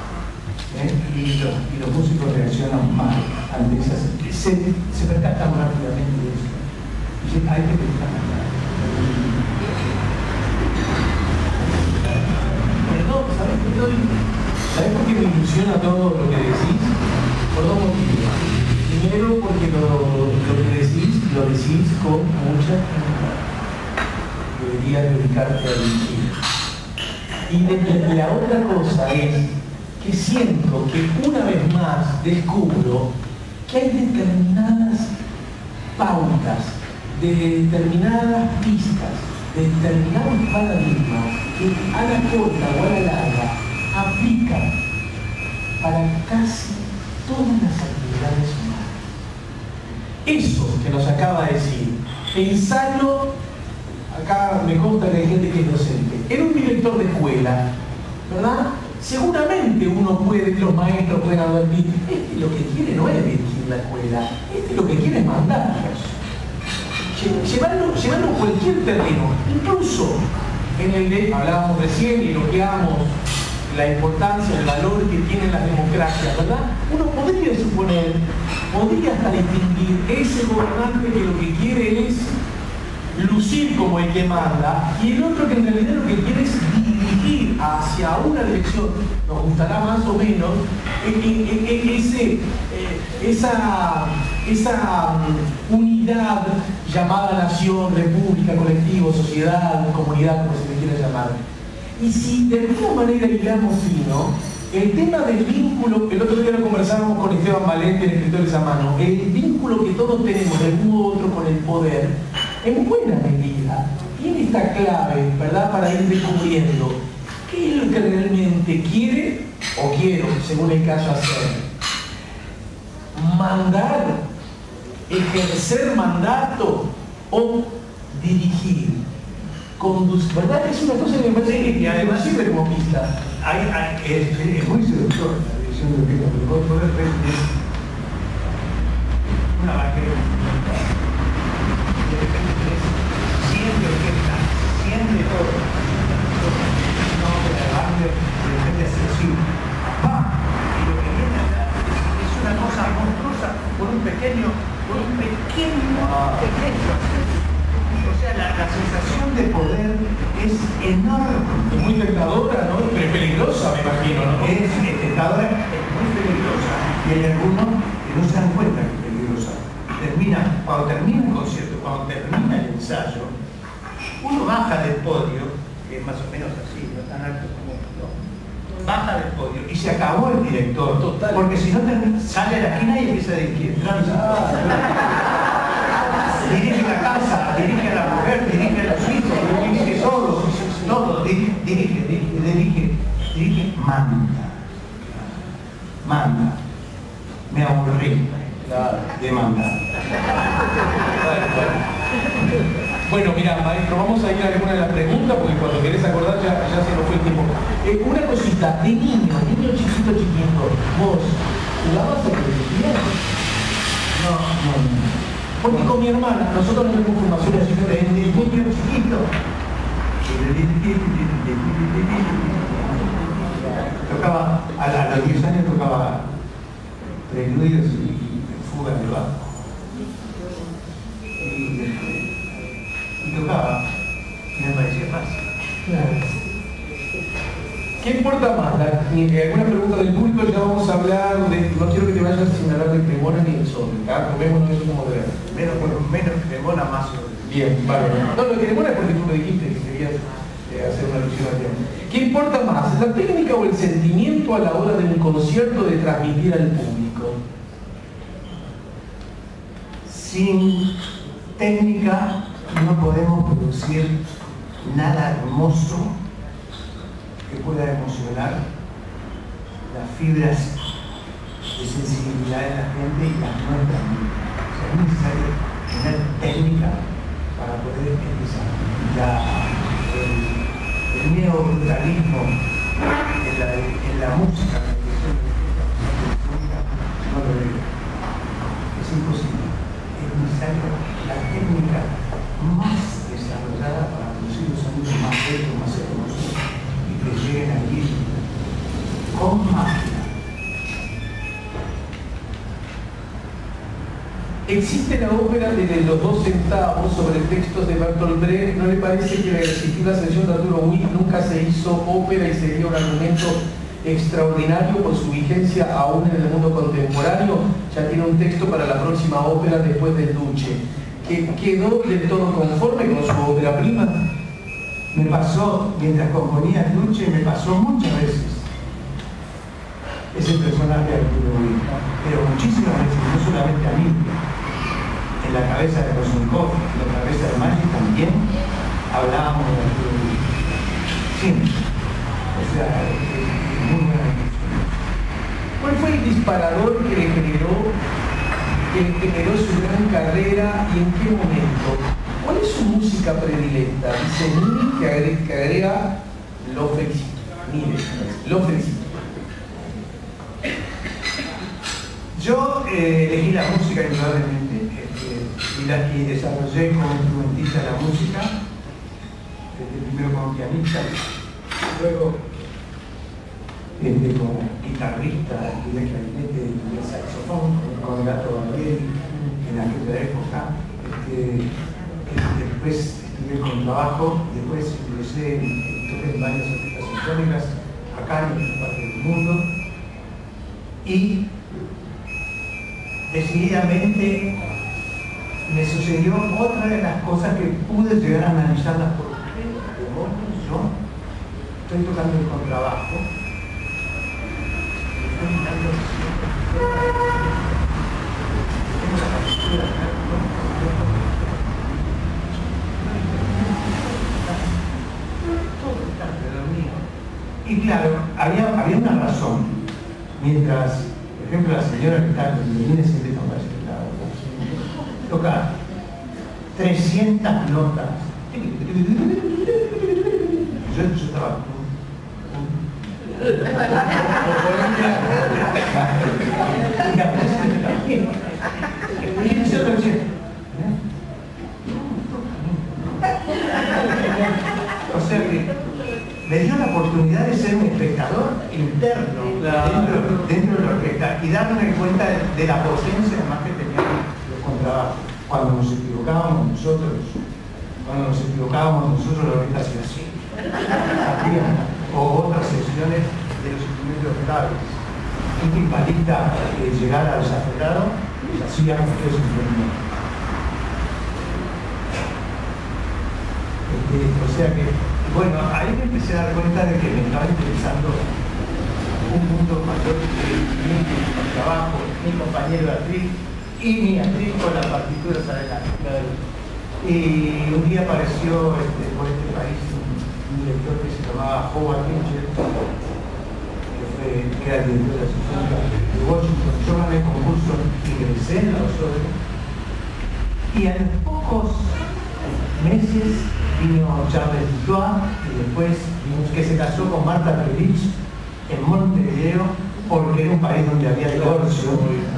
Y los músicos reaccionan mal ante esas. Se percatan rápidamente de eso. Y dicen, hay que prestar más. ¿Sabes por qué me ilusiona todo lo que decís? Por dos motivos. Primero, porque lo que decís, lo decís con mucha deberías dedicarte a dirigir. Y la otra cosa es que siento que una vez más descubro que hay determinadas pautas, de determinadas pistas, de determinados paradigmas que a la corta o a la larga aplican para casi todas las actividades humanas. Eso que nos acaba de decir, pensarlo, acá me consta que hay gente que es docente, era un director de escuela, ¿verdad? Seguramente los maestros pueden advertir, lo que quiere no es dirigir la escuela, lo que quiere es mandarlos. Llevarlo a cualquier terreno, incluso en el de, hablábamos recién y elogiamos la importancia, el valor que tienen las democracias, ¿verdad? Uno podría suponer, podría hasta distinguir ese gobernante que lo que quiere es lucir como el que manda, y el otro que en realidad lo que quiere es dirigir hacia una dirección, nos gustará más o menos, esa unidad llamada nación, república, colectivo, sociedad, comunidad, como se le quiera llamar. Y si de alguna manera hilamos fino, el tema del vínculo, el otro día lo conversábamos con Esteban Valente en Escritores a Mano, el vínculo que todos tenemos de algún u otro con el poder, en buena medida, tiene esta clave, ¿verdad?, para ir descubriendo qué es lo que realmente quiere o quiero, según el caso, hacer. Mandar, ejercer mandato o dirigir, conducir, ¿verdad? Es una cosa que me parece que además sirve como pista. Es muy seductor la dirección de orquesta, pero poder ver una vaquera. De repente tenés 100 orquestas es enorme. Es muy tentadora, ¿no? Pero es peligrosa, me imagino, ¿no? Es tentadora, es muy peligrosa. Y hay algunos que no se dan cuenta que es peligrosa. Cuando termina el concierto, cuando termina el ensayo, uno baja del podio, que es más o menos así, no tan alto como esto, baja del podio y se acabó el director. Total. Porque si no sale a la esquina y empieza a dirigir tránsito. Dirige la casa, dirige a la mujer, dirige a los hijos, dirige todo, dirige, manda. Me aburrí de mandar. Bueno, mira, maestro, vamos a ir a alguna de las preguntas porque cuando querés acordar ya se nos fue el tiempo. Una cosita, de niño chiquito, ¿vos jugabas a policía? No. Porque con mi hermana, nosotros no tenemos formación de niño chiquito. Tocaba, a los 10 años tocaba preludios y fugas de bajo. Y tocaba, y me parecía fácil. ¿Qué importa más? ¿Alguna pregunta del público? Ya vamos a hablar de... No quiero que te vayas sin hablar de Cremona ni de Sobre. Tomémonos eso como debe. Menos Cremona, más Sobre. Bien, vale. No, lo de Cremona es porque tú me dijiste que querías hacer una alusión al tema. ¿Qué importa más? ¿La técnica o el sentimiento a la hora de un concierto de transmitir al público? Sin técnica no podemos producir nada hermoso que pueda emocionar las fibras de sensibilidad de la gente y las nuestras. O sea, es necesario tener técnica para poder empezar. El neobrutalismo en la música no lo veo. Es imposible. Es necesario la técnica más desarrollada para producir los sonidos más bellos, más hermosos y que lleguen allí con magia. Existe la ópera de los 2 centavos sobre textos de Bertolt Brecht. ¿No le parece que la irresistible ascensión de Arturo Witt nunca se hizo ópera y sería un argumento extraordinario por su vigencia aún en el mundo contemporáneo? Ya tiene un texto para la próxima ópera después del Duce. ¿Que quedó del todo conforme con su ópera prima? Me pasó, mientras componía el Duce, me pasó muchas veces ese personaje de Arturo Witt, pero muchísimas veces, no solamente a mí. En la cabeza de Rosenkopf, en la cabeza de Maggi también hablábamos de Arturo Witt. Siempre. O sea, es muy buena. ¿Cuál fue el disparador que le generó su gran carrera y en qué momento? ¿Cuál es su música predilecta? Dice Nini que agrega lo felicito. Mire, lo felicito. Yo elegí la música indudablemente y desarrollé como instrumentista la música, primero como pianista, luego como guitarrista, estudié clarinete, estudié saxofón con Gato Barbieri en aquella época. Después estudié con trabajo, después ingresé en varias orquestas sinfónicas acá en esta parte del mundo y decididamente me sucedió otra de las cosas que pude llegar a analizarlas por qué demonios yo estoy tocando el contrabajo, estoy mirando tengo la partitura acá, todo está alrededor mío. Y claro, había una razón. Mientras, por ejemplo, la señora que está en el viene siempre toca toca 300 notas. Yo estaba o sea que me dio la oportunidad de ser un espectador interno dentro de la orquesta y darme cuenta de la potencia además que tenían los contrabajos. Cuando nos equivocábamos nosotros, la orquesta hacía así. Adriana, o otras secciones de los instrumentos graves. Un timbalista llegara al desafiado, les hacía muchos instrumentos. O sea que, bueno, ahí me empecé a dar cuenta de que me estaba interesando un mundo mayor que mi trabajo, mi compañero de actriz y mi actriz con las partituras adelante. Y un día apareció por este país un director que se llamaba Howard Fincher, que era el director de la Sinfónica de Washington. Yo gané el concurso, ingresé en la OSODE y a los pocos meses vino Charles Dutoit y después que se casó con Marta Perich en Montevideo porque era un país donde había divorcio.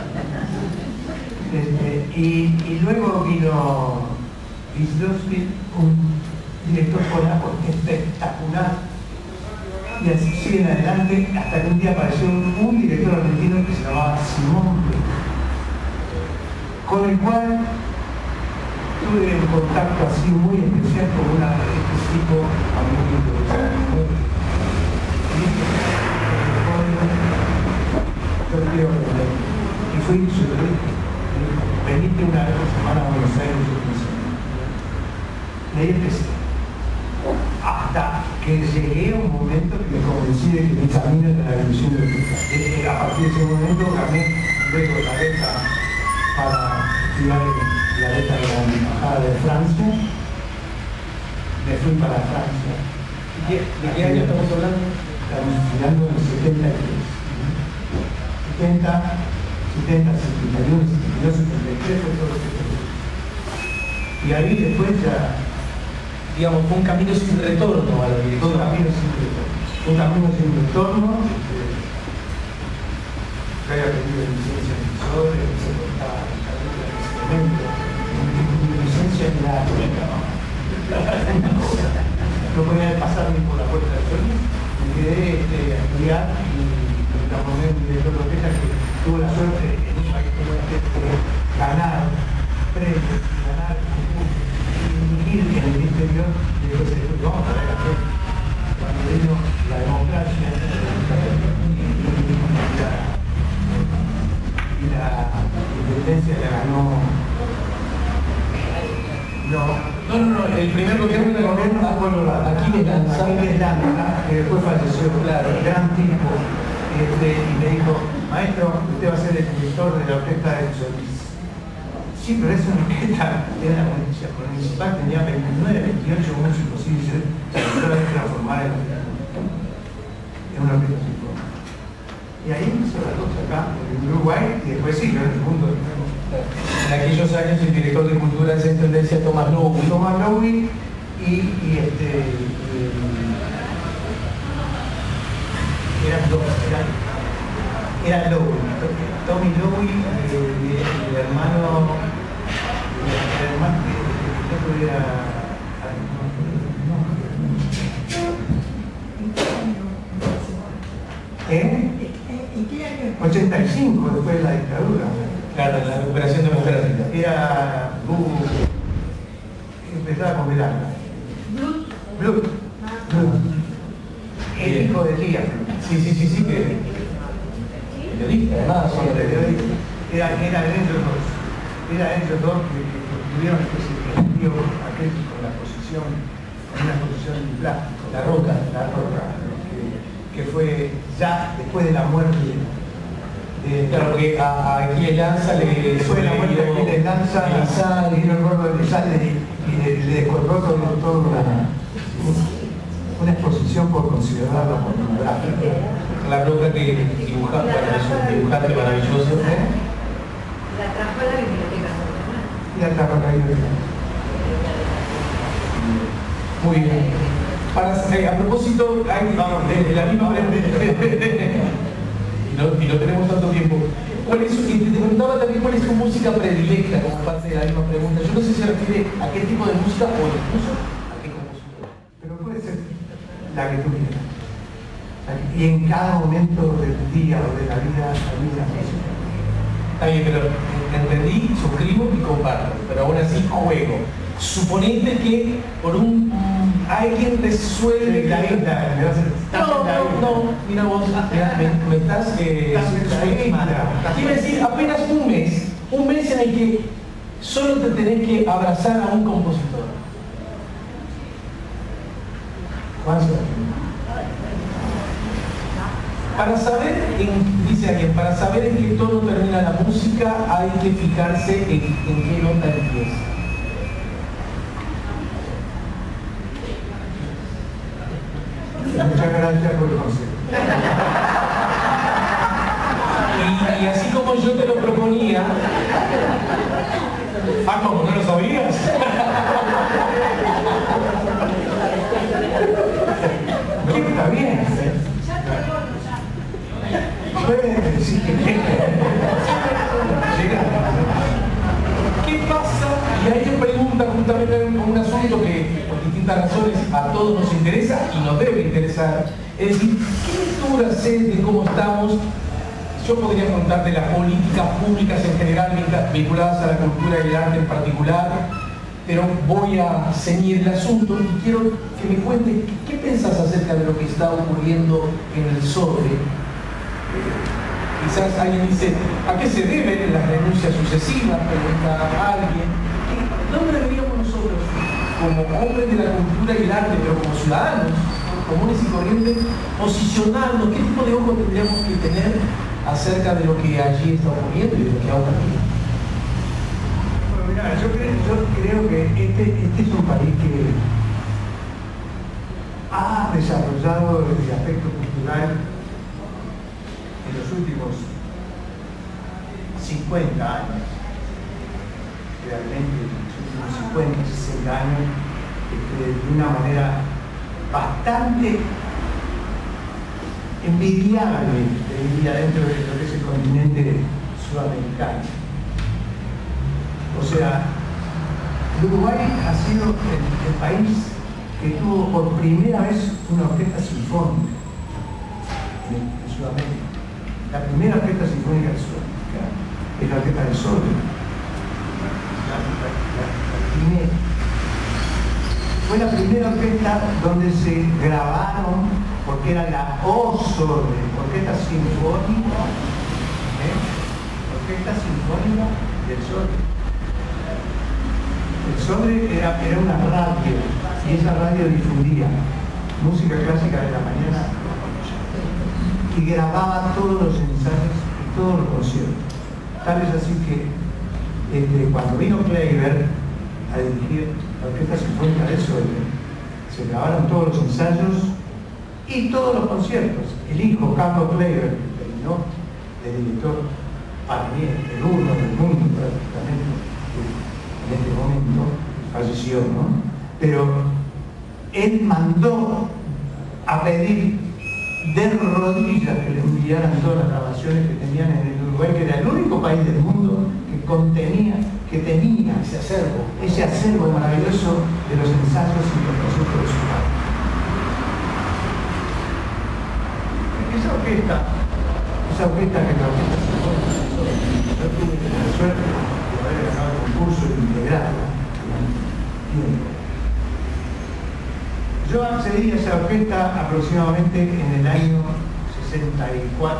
Y luego vino Wisłowski, un director polaco espectacular, y así sigue en adelante hasta que un día apareció un director argentino que se llamaba Simón Pérez, con el cual tuve un contacto así muy especial con este tipo a mí muy interesante. Yo quiero aprender. Y fui y yo le dije, venite una vez por semana a Buenos Aires y yo pensé. Y ahí empecé. Hasta que llegué a un momento que me convencí de que mi camino era la ilusión de orquesta. A partir de ese momento gané luego la beca para estudiar la beca de la Embajada de Francia. Me fui para Francia. ¿De qué año estamos hablando? Estamos estudiando en el 73. 70, 71, 72, 73 fue todo lo que fue. Y ahí después ya, digamos, fue un camino sin retorno a la dirección. un camino sin retorno. Un camino sin retorno. Yo había pedido licencia en Sol, se cortaba el camino del instrumento. Mi licencia era no podía pasar ni por la puerta del sol. Me quedé a estudiar y transformé en un director de orquesta que tuvo la suerte en un país como este de ganar premios, ganar concursos y ir en el interior de los estudios. Vamos a ver aquí cuando vino la democracia y la independencia la ganó. No, el primer gobierno de Aquiles Lanza, que después falleció, claro, gran tipo, y me dijo, maestro, usted va a ser el director de la orquesta de Solís. Sí, pero es una orquesta, era la municipal, tenía 29, 28 músicos, y se empezó a transformar en una orquesta sinfónica. Y ahí empezó la cosa acá, en Uruguay, y después siguió en el mundo. En aquellos años el director de cultura de esa intendencia, Tomás Lowy, era Lowy, Tommy Lowy, el hermano que era... ¿En qué año? 85, después de la dictadura. Claro, la recuperación democrática. Era empezaba con Belanda. Blut. El hijo de Lía. Sí, que periodista, además. Era ellos dos que tuvieron una especie de desafío aquel con la posición, en una posición de plástico. La Roca, que fue ya después de la muerte claro, que a Aquiles Lanza le fue la muerte de Aquiles Lanza, vino el gordo de Elizalde y le descolgó toda una exposición por considerarla pornográfica. La Roca que dibujaba, bueno, es un dibujante maravilloso. La trajo a la Biblioteca Nacional. Y la trajo a la Biblioteca. Muy bien. A propósito, hay la misma pregunta. Y no tenemos tanto tiempo. Te preguntaba también cuál es tu música predilecta como parte de la misma pregunta. Yo no sé si se refiere a qué tipo de música o incluso a qué compositor. Pero puede ser la que tú quieras. Y en cada momento del día o de la vida hay una música. Está bien, pero entendí, suscribo y comparto. Pero aún así juego. Suponete que por un hay quien resuelve que... No, mira vos, me estás... Quiero decir, apenas un mes en el que solo te tenés que abrazar a un compositor. ¿Cuál es? Para saber, dice alguien, para saber en qué tono termina la música hay que fijarse en qué nota empieza. Muchas gracias por el consejo. Y así como yo te lo proponía... Ah, ¿cómo? ¿No lo sabías? No, está bien. ¿Qué pasa? Y ahí te pregunta justamente un asunto que por distintas razones a todos nos interesa y nos debe interesar. Es decir, ¿qué lectura sé de cómo estamos? Yo podría preguntarte las políticas públicas en general vinculadas a la cultura y el arte en particular, pero voy a ceñir el asunto y quiero que me cuentes qué piensas acerca de lo que está ocurriendo en el sobre. Quizás alguien dice, ¿a qué se deben las renuncias sucesivas? Pregunta alguien. ¿Dónde deberíamos nosotros, como hombres de la cultura y el arte, pero como ciudadanos comunes y corrientes, posicionarnos? ¿Qué tipo de ojo tendríamos que tener acerca de lo que allí está ocurriendo y de lo que ha ocurrido? Bueno, mira, yo creo que este es un país que ha desarrollado el aspecto cultural en los últimos 50 años, realmente en los últimos 50, 60 años, de una manera bastante envidiable, diría, dentro de lo que es el continente sudamericano. O sea, Uruguay ha sido el país que tuvo por primera vez una orquesta sinfónica en Sudamérica. La primera orquesta sinfónica de Sudamérica es la Orquesta del Sol. Fue la primera orquesta donde se grabaron, porque era la OSORE, Orquesta Sinfónica, Orquesta Sinfónica del Sol. El Sobre era una radio, y esa radio difundía música clásica de la mañana y grababa todos los ensayos y todos los conciertos. Tal es así que cuando vino Kleiber a dirigir la Orquesta Sinfónica del Sol, se grabaron todos los ensayos y todos los conciertos. El hijo, Carlos Kleiber, que terminó de director para mí, el uno del mundo prácticamente, en este momento falleció, ¿no? Pero él mandó a pedir de rodillas que le enviaran todas las grabaciones que tenían en el Uruguay, que era el único país del mundo que tenía ese acervo maravilloso de los ensayos y los conciertos de su padre. Esa orquesta que la Orquesta Sinfónica, yo tuve la suerte de haber ganado el concurso integral tiempo. Yo accedí a esa orquesta aproximadamente en el año 64,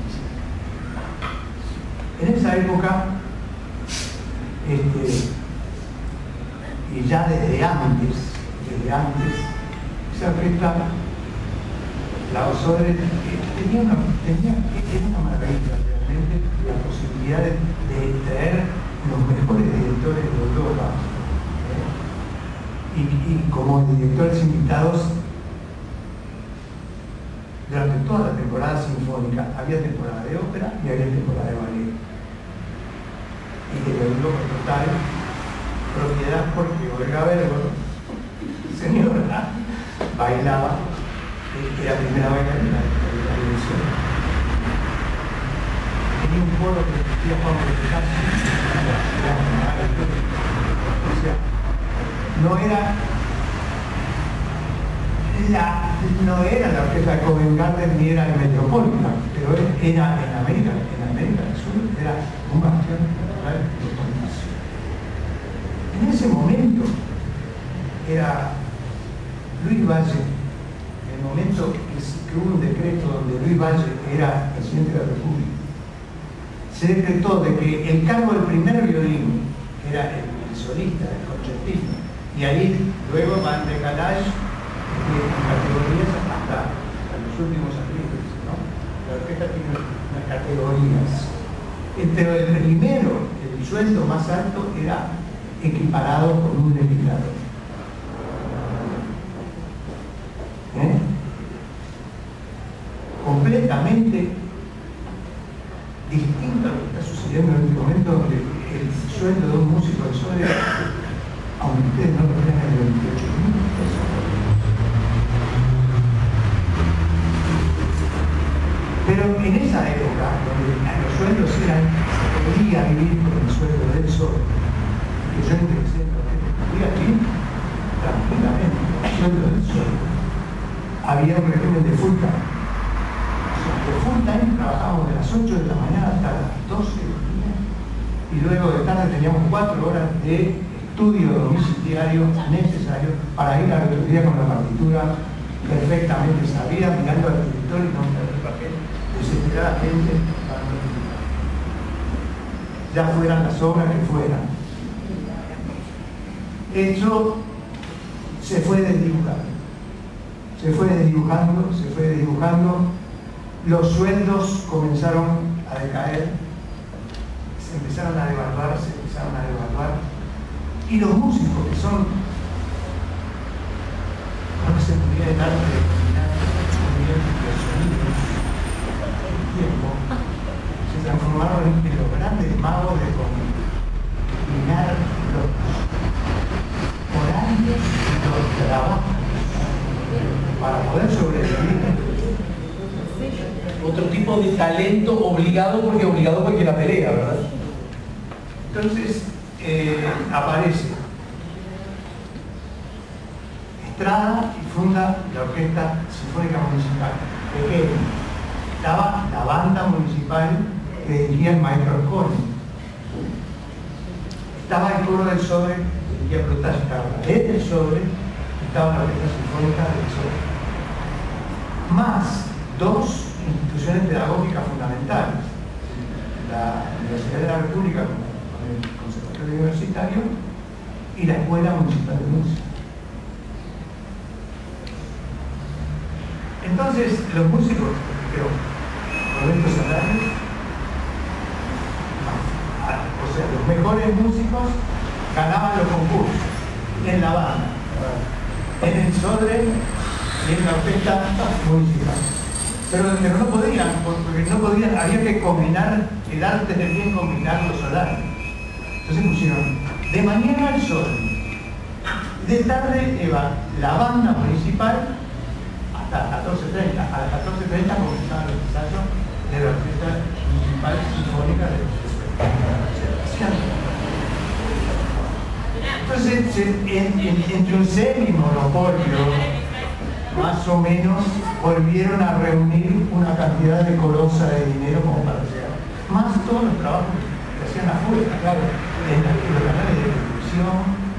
65. En esa época, y ya desde antes, esa orquesta, la OSORE, era una maravilla realmente, la posibilidad de traer los mejores directores de Europa. Y como directores invitados durante toda la temporada sinfónica. Había temporada de ópera y había temporada de ballet. Y que lo digo con total propiedad porque Olga Bergo, señora, bailaba, era primera bailarina de la dirección. Tenía un coro que decía Juan de Picasso, o sea, no era la orquesta de Covent Garden ni era el Metropolitan, pero era en América del Sur, era un bastión cultural de formación. En ese momento era Luis Valle, en el momento que hubo un decreto donde Luis Valle era presidente de la República, se decretó de que el cargo del primer violín, que era el solista, el concertista, y ahí luego va en decalaje en categorías hasta los últimos artistas, ¿no? La orquesta tiene unas categorías. Pero el primero, el sueldo más alto, era equiparado con un legislador. Completamente distinto a lo que está sucediendo en este momento, donde el sueldo de un músico de sobre, aunque ustedes no lo crean, es de 28.000 pesos. Pero en esa época, donde los sueldos eran, se podía vivir con el sueldo del sol, que yo empecé, podía vivir tranquilamente con el sueldo del sol, había un régimen de full time. De full time trabajábamos de las 8 de la mañana hasta las 12 del día y luego de tarde teníamos 4 horas de estudio domiciliario necesario para ir al otro día con la partitura perfectamente sabida, mirando al escritor y no perder papel, desesperadamente para no estudiar. Ya fueran las obras que fueran. Eso se fue desdibujando. Se fue desdibujando, los sueldos comenzaron a decaer, se empezaron a devaluar, y los músicos, que son, no se podía dejar de determinar los sonidos del tiempo, se transformaron en los grandes magos de combinar los horarios y los trabajos para poder sobrevivir. Otro tipo de talento obligado, porque obligado porque la pelea, ¿verdad? Entonces aparece Estrada y funda la Orquesta Sinfónica Municipal. Pequeña. Estaba la banda municipal que dirigía el maestro Arconi. Estaba el coro del Sobre, que dirigía Protasio. Desde el Sobre estaba la Orquesta Sinfónica del Sobre. Más dos instituciones pedagógicas fundamentales, la Universidad de la República con el Conservatorio Universitario y la Escuela Municipal de Música. Entonces los músicos, pero con estos salarios, o sea, los mejores músicos ganaban los concursos en la banda, en el Sodre y en la orquesta municipal. Pero no podían, porque no podían, había que combinar el arte de bien combinar los horarios. Entonces pusieron de mañana el sol, de tarde iba la banda municipal hasta las 14:30. A las 14:30 comenzaban los ensayos de la Orquesta Municipal Sinfónica de Entonces, entre un semi-monopolio, más o menos volvieron a reunir una cantidad decorosa de dinero como para llegar. Más todos los trabajos que hacían afuera, claro, en los canales de televisión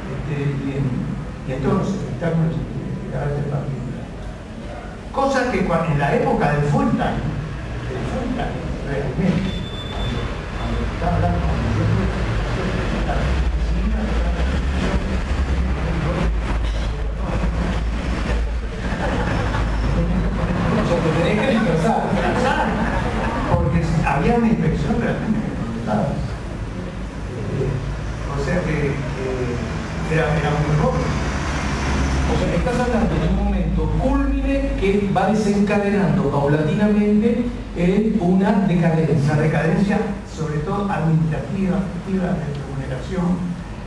y en todos los espectáculos de carácter particular. Cosa que en la época del full time, realmente, cuando estaba hablando con tenés que dispersar, porque había una inspección realmente complicada. O sea que era muy poco. O sea, estás hablando de un momento cúlmine que va desencadenando paulatinamente en una decadencia. Una decadencia, sobre todo administrativa, de remuneración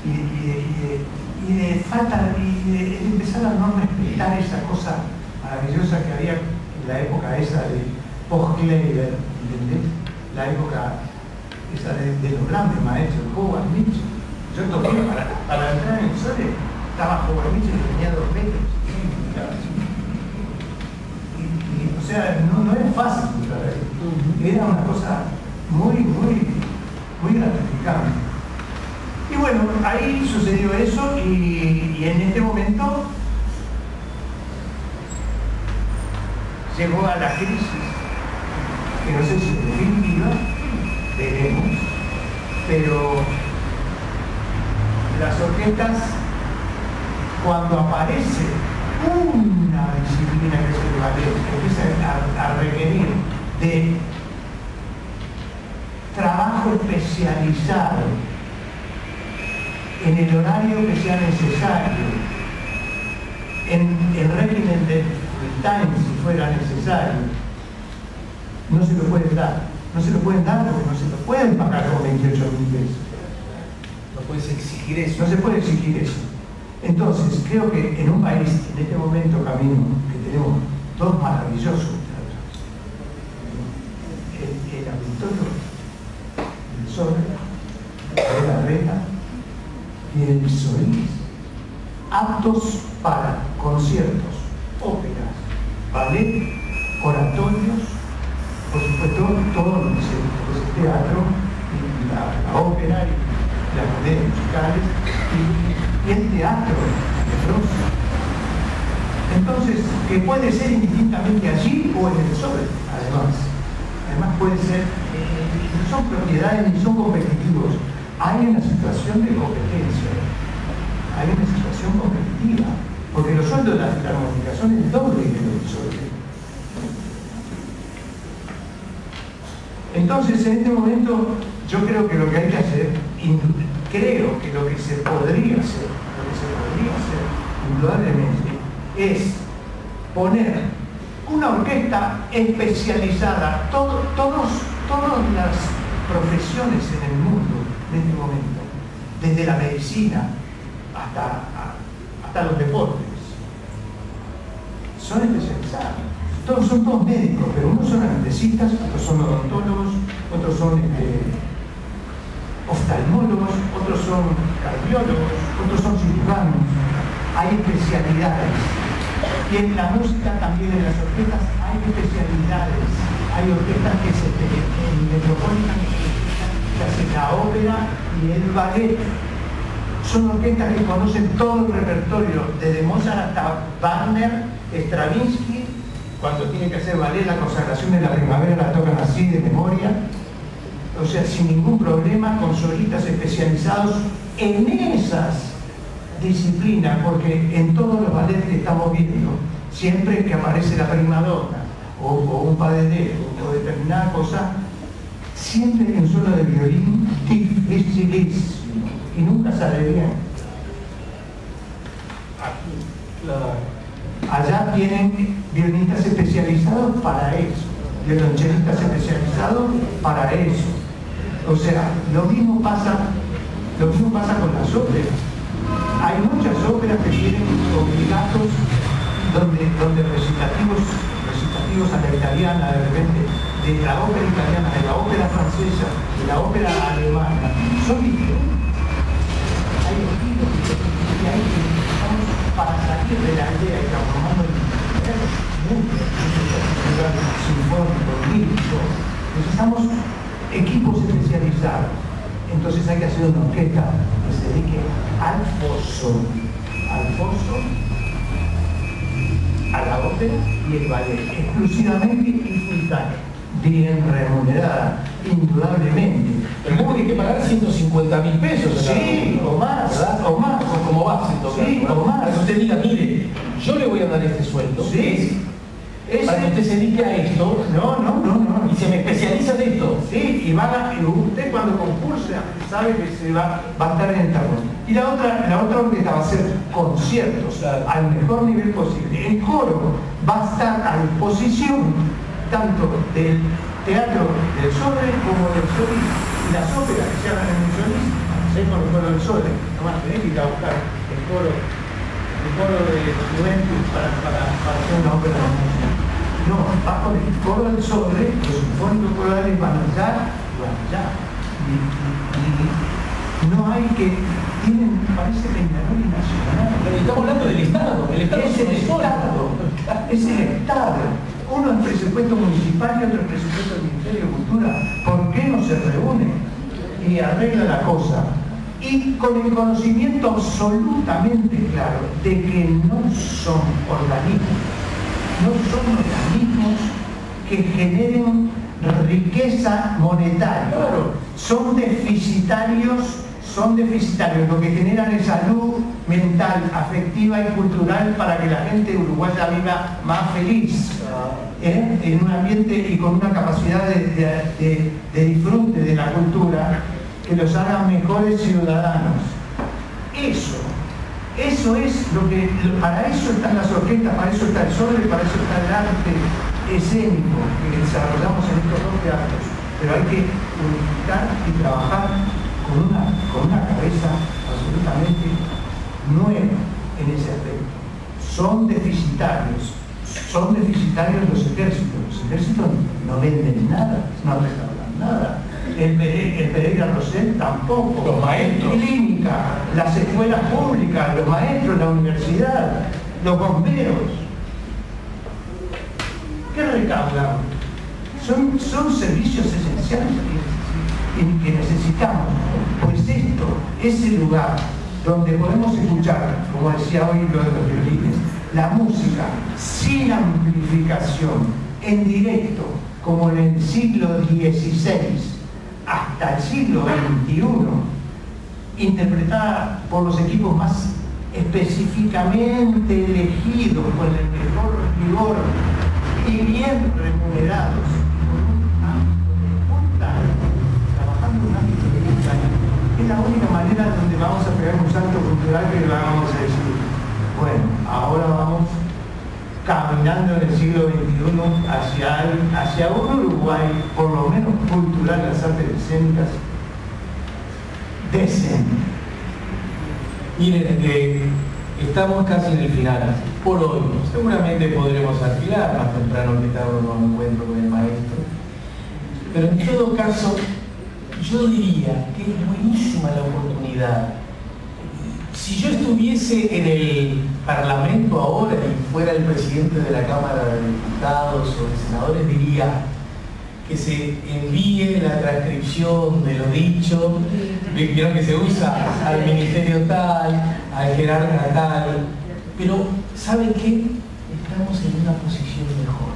y de falta, y de empezar a no respetar esa cosa maravillosa que había en la época esa de post-Kleiber, ¿entendés? La época esa de los grandes maestros, Howard Mitchell. Yo toqué para entrar en el Sole, estaba Howard Mitchell y tenía 2 metros. O sea, no era fácil tocar ahí. Era una cosa muy gratificante. Y bueno, ahí sucedió eso y en este momento llegó a la crisis, que no sé si es definitiva, veremos, pero las orquestas, cuando aparece una disciplina que es el ballet, empieza a requerir de trabajo especializado en el horario que sea necesario, en el régimen de full time si fuera necesario, no se lo pueden dar. No se lo pueden dar porque no se lo pueden pagar con 28.000 pesos. No puedes exigir eso. No se puede exigir eso. Entonces, creo que en un país, en este momento camino, que tenemos dos maravillosos teatros, el Auditorio, el Sol, la Reta y el Solís, aptos para conciertos, óperas, ballet, oratorios, por supuesto todo lo que es el teatro, y la ópera y las comedias musicales y el teatro. Entonces, que puede ser indistintamente allí o en el Sol, además puede ser, no son propiedades ni son competitivos, hay una situación de competencia, hay una situación competitiva, porque los sueldos de la filarmónica son el doble de los del Sol. Entonces, en este momento, yo creo que lo que hay que hacer, creo que lo que se podría hacer, indudablemente, es poner una orquesta especializada, todas las profesiones en el mundo en este momento, desde la medicina hasta los deportes, son especializados. Son todos médicos, pero unos son anestesistas, otros son odontólogos, otros son oftalmólogos, otros son cardiólogos, otros son cirujanos. Hay especialidades. Y en la música también, en las orquestas, hay especialidades. Hay orquestas que en Metropolitan que hacen la ópera y el ballet. Son orquestas que conocen todo el repertorio, desde Mozart hasta Wagner, Stravinsky. Cuando tiene que hacer ballet, la consagración de la primavera la tocan así de memoria, o sea, sin ningún problema, con solistas especializados en esas disciplinas, porque en todos los ballets que estamos viendo, siempre que aparece la primadonna o un padedero o determinada cosa, siempre hay un solo de violín dificilísimo y nunca sale bien. Allá tienen violinistas especializados para eso, violonchelistas especializados para eso. O sea, lo mismo pasa con las óperas. Hay muchas óperas que tienen obligatos donde recitativos a la italiana, de repente, de la ópera italiana, de la ópera francesa, de la ópera alemana, son diferentes. Hay estilos y hay que para salir de la idea y transformando en sinfónico, lírico, necesitamos equipos especializados. Entonces hay que hacer una orquesta que se dedique al foso, a la ópera y el ballet, exclusivamente y full time, bien remunerada, indudablemente. Pero hay que pagar 150.000 pesos. Sí, o más, ¿verdad? O más. Como base, sí, o más. Para que usted diga, mire, yo le voy a dar este sueldo. Sí. Para que usted se dedique a esto. No. Y se me especializa en esto. Sí, y usted cuando concursa sabe que se va a estar en el talón. Y la otra orquesta va a hacer conciertos al mejor nivel posible. El coro va a estar a disposición tanto del teatro del Sodre como del Solís. Y las óperas que se hagan en el Solís, se con el coro del Sodre. Nomás tenés que ir a buscar el coro de Juventus para hacer una ópera de música. No, va con el coro del Sodre, los sinfónicos corales van allá. Y no hay que... parece Peñarol y Nacional. Pero estamos hablando del Estado. El Estado es el Estado. Es el Estado. Uno es presupuesto municipal y otro es presupuesto del Ministerio de Cultura. ¿Por qué no se reúnen y arreglan la cosa? Y con el conocimiento absolutamente claro de que no son organismos no son organismos que generen riqueza monetaria. Claro. Son deficitarios, lo que generan es salud mental, afectiva y cultural para que la gente uruguaya viva más feliz, en un ambiente y con una capacidad de disfrute de la cultura que los haga mejores ciudadanos. Eso es lo que, para eso están las orquestas, para eso está el sobre, para eso está el arte escénico que desarrollamos en estos dos teatros. Pero hay que unificar y trabajar con una cabeza absolutamente nueva en ese aspecto. Son deficitarios los ejércitos. Los ejércitos no venden nada, no restauran nada. El Pereira Rosell tampoco. Los maestros. Clínica, las escuelas públicas, los maestros, la universidad, los bomberos. ¿Qué recaudan? Son servicios esenciales que necesitamos. Pues esto es el lugar donde podemos escuchar, como decía hoy lo de los violines, la música sin amplificación, en directo, como en el siglo XVI hasta el siglo XXI, interpretada por los equipos más específicamente elegidos, con el mejor rigor y bien remunerados, con un ámbito de punta, trabajando en un ámbito de punta. Es la única manera donde vamos a pegar un salto cultural que vamos a decir, bueno, ahora vamos caminando en el siglo XXI hacia un Uruguay, por lo menos cultural, las artes escénicas, decente. Miren, estamos casi en el final. Por hoy, seguramente podremos alquilar más temprano que tarde un encuentro con el maestro. Pero en todo caso, yo diría que es buenísima la oportunidad. Si yo estuviese en el Parlamento ahora y fuera el presidente de la Cámara de Diputados o de Senadores, diría que se envíe la transcripción de lo dicho, vieron que se usa al ministerio tal, al jerarca tal, pero ¿saben qué? Estamos en una posición mejor.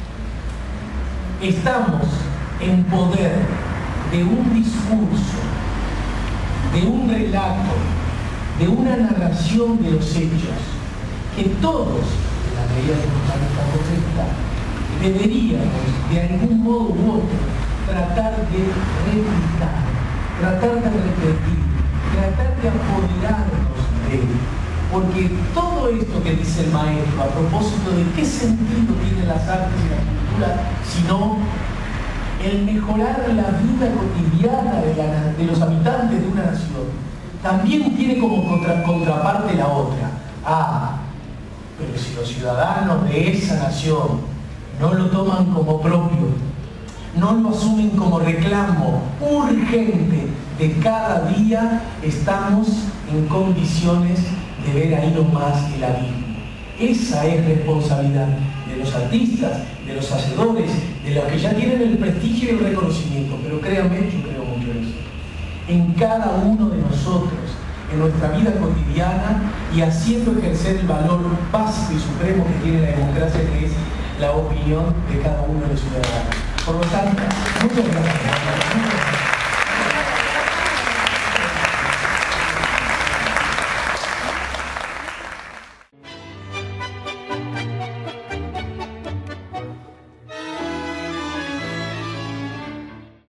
Estamos en poder de un discurso, de un relato, de una narración de los hechos, que todos, en la medida que nos parezca correcta, deberíamos, de algún modo u otro, tratar de replicar, tratar de repetir, tratar de apoderarnos de él. Porque todo esto que dice el maestro a propósito de qué sentido tienen las artes y la cultura, sino el mejorar la vida cotidiana de los habitantes de una nación, también tiene como contraparte la otra. Pero si los ciudadanos de esa nación no lo toman como propio, no lo asumen como reclamo urgente de cada día, estamos en condiciones de ver ahí nomás el abismo. Esa es responsabilidad de los artistas, de los hacedores, de los que ya tienen el prestigio y el reconocimiento, pero créanme, yo creo mucho en eso. En cada uno de nosotros, en nuestra vida cotidiana, y haciendo ejercer el valor básico y supremo que tiene la democracia, que es la opinión de cada uno de los ciudadanos. Por lo tanto, muchas gracias.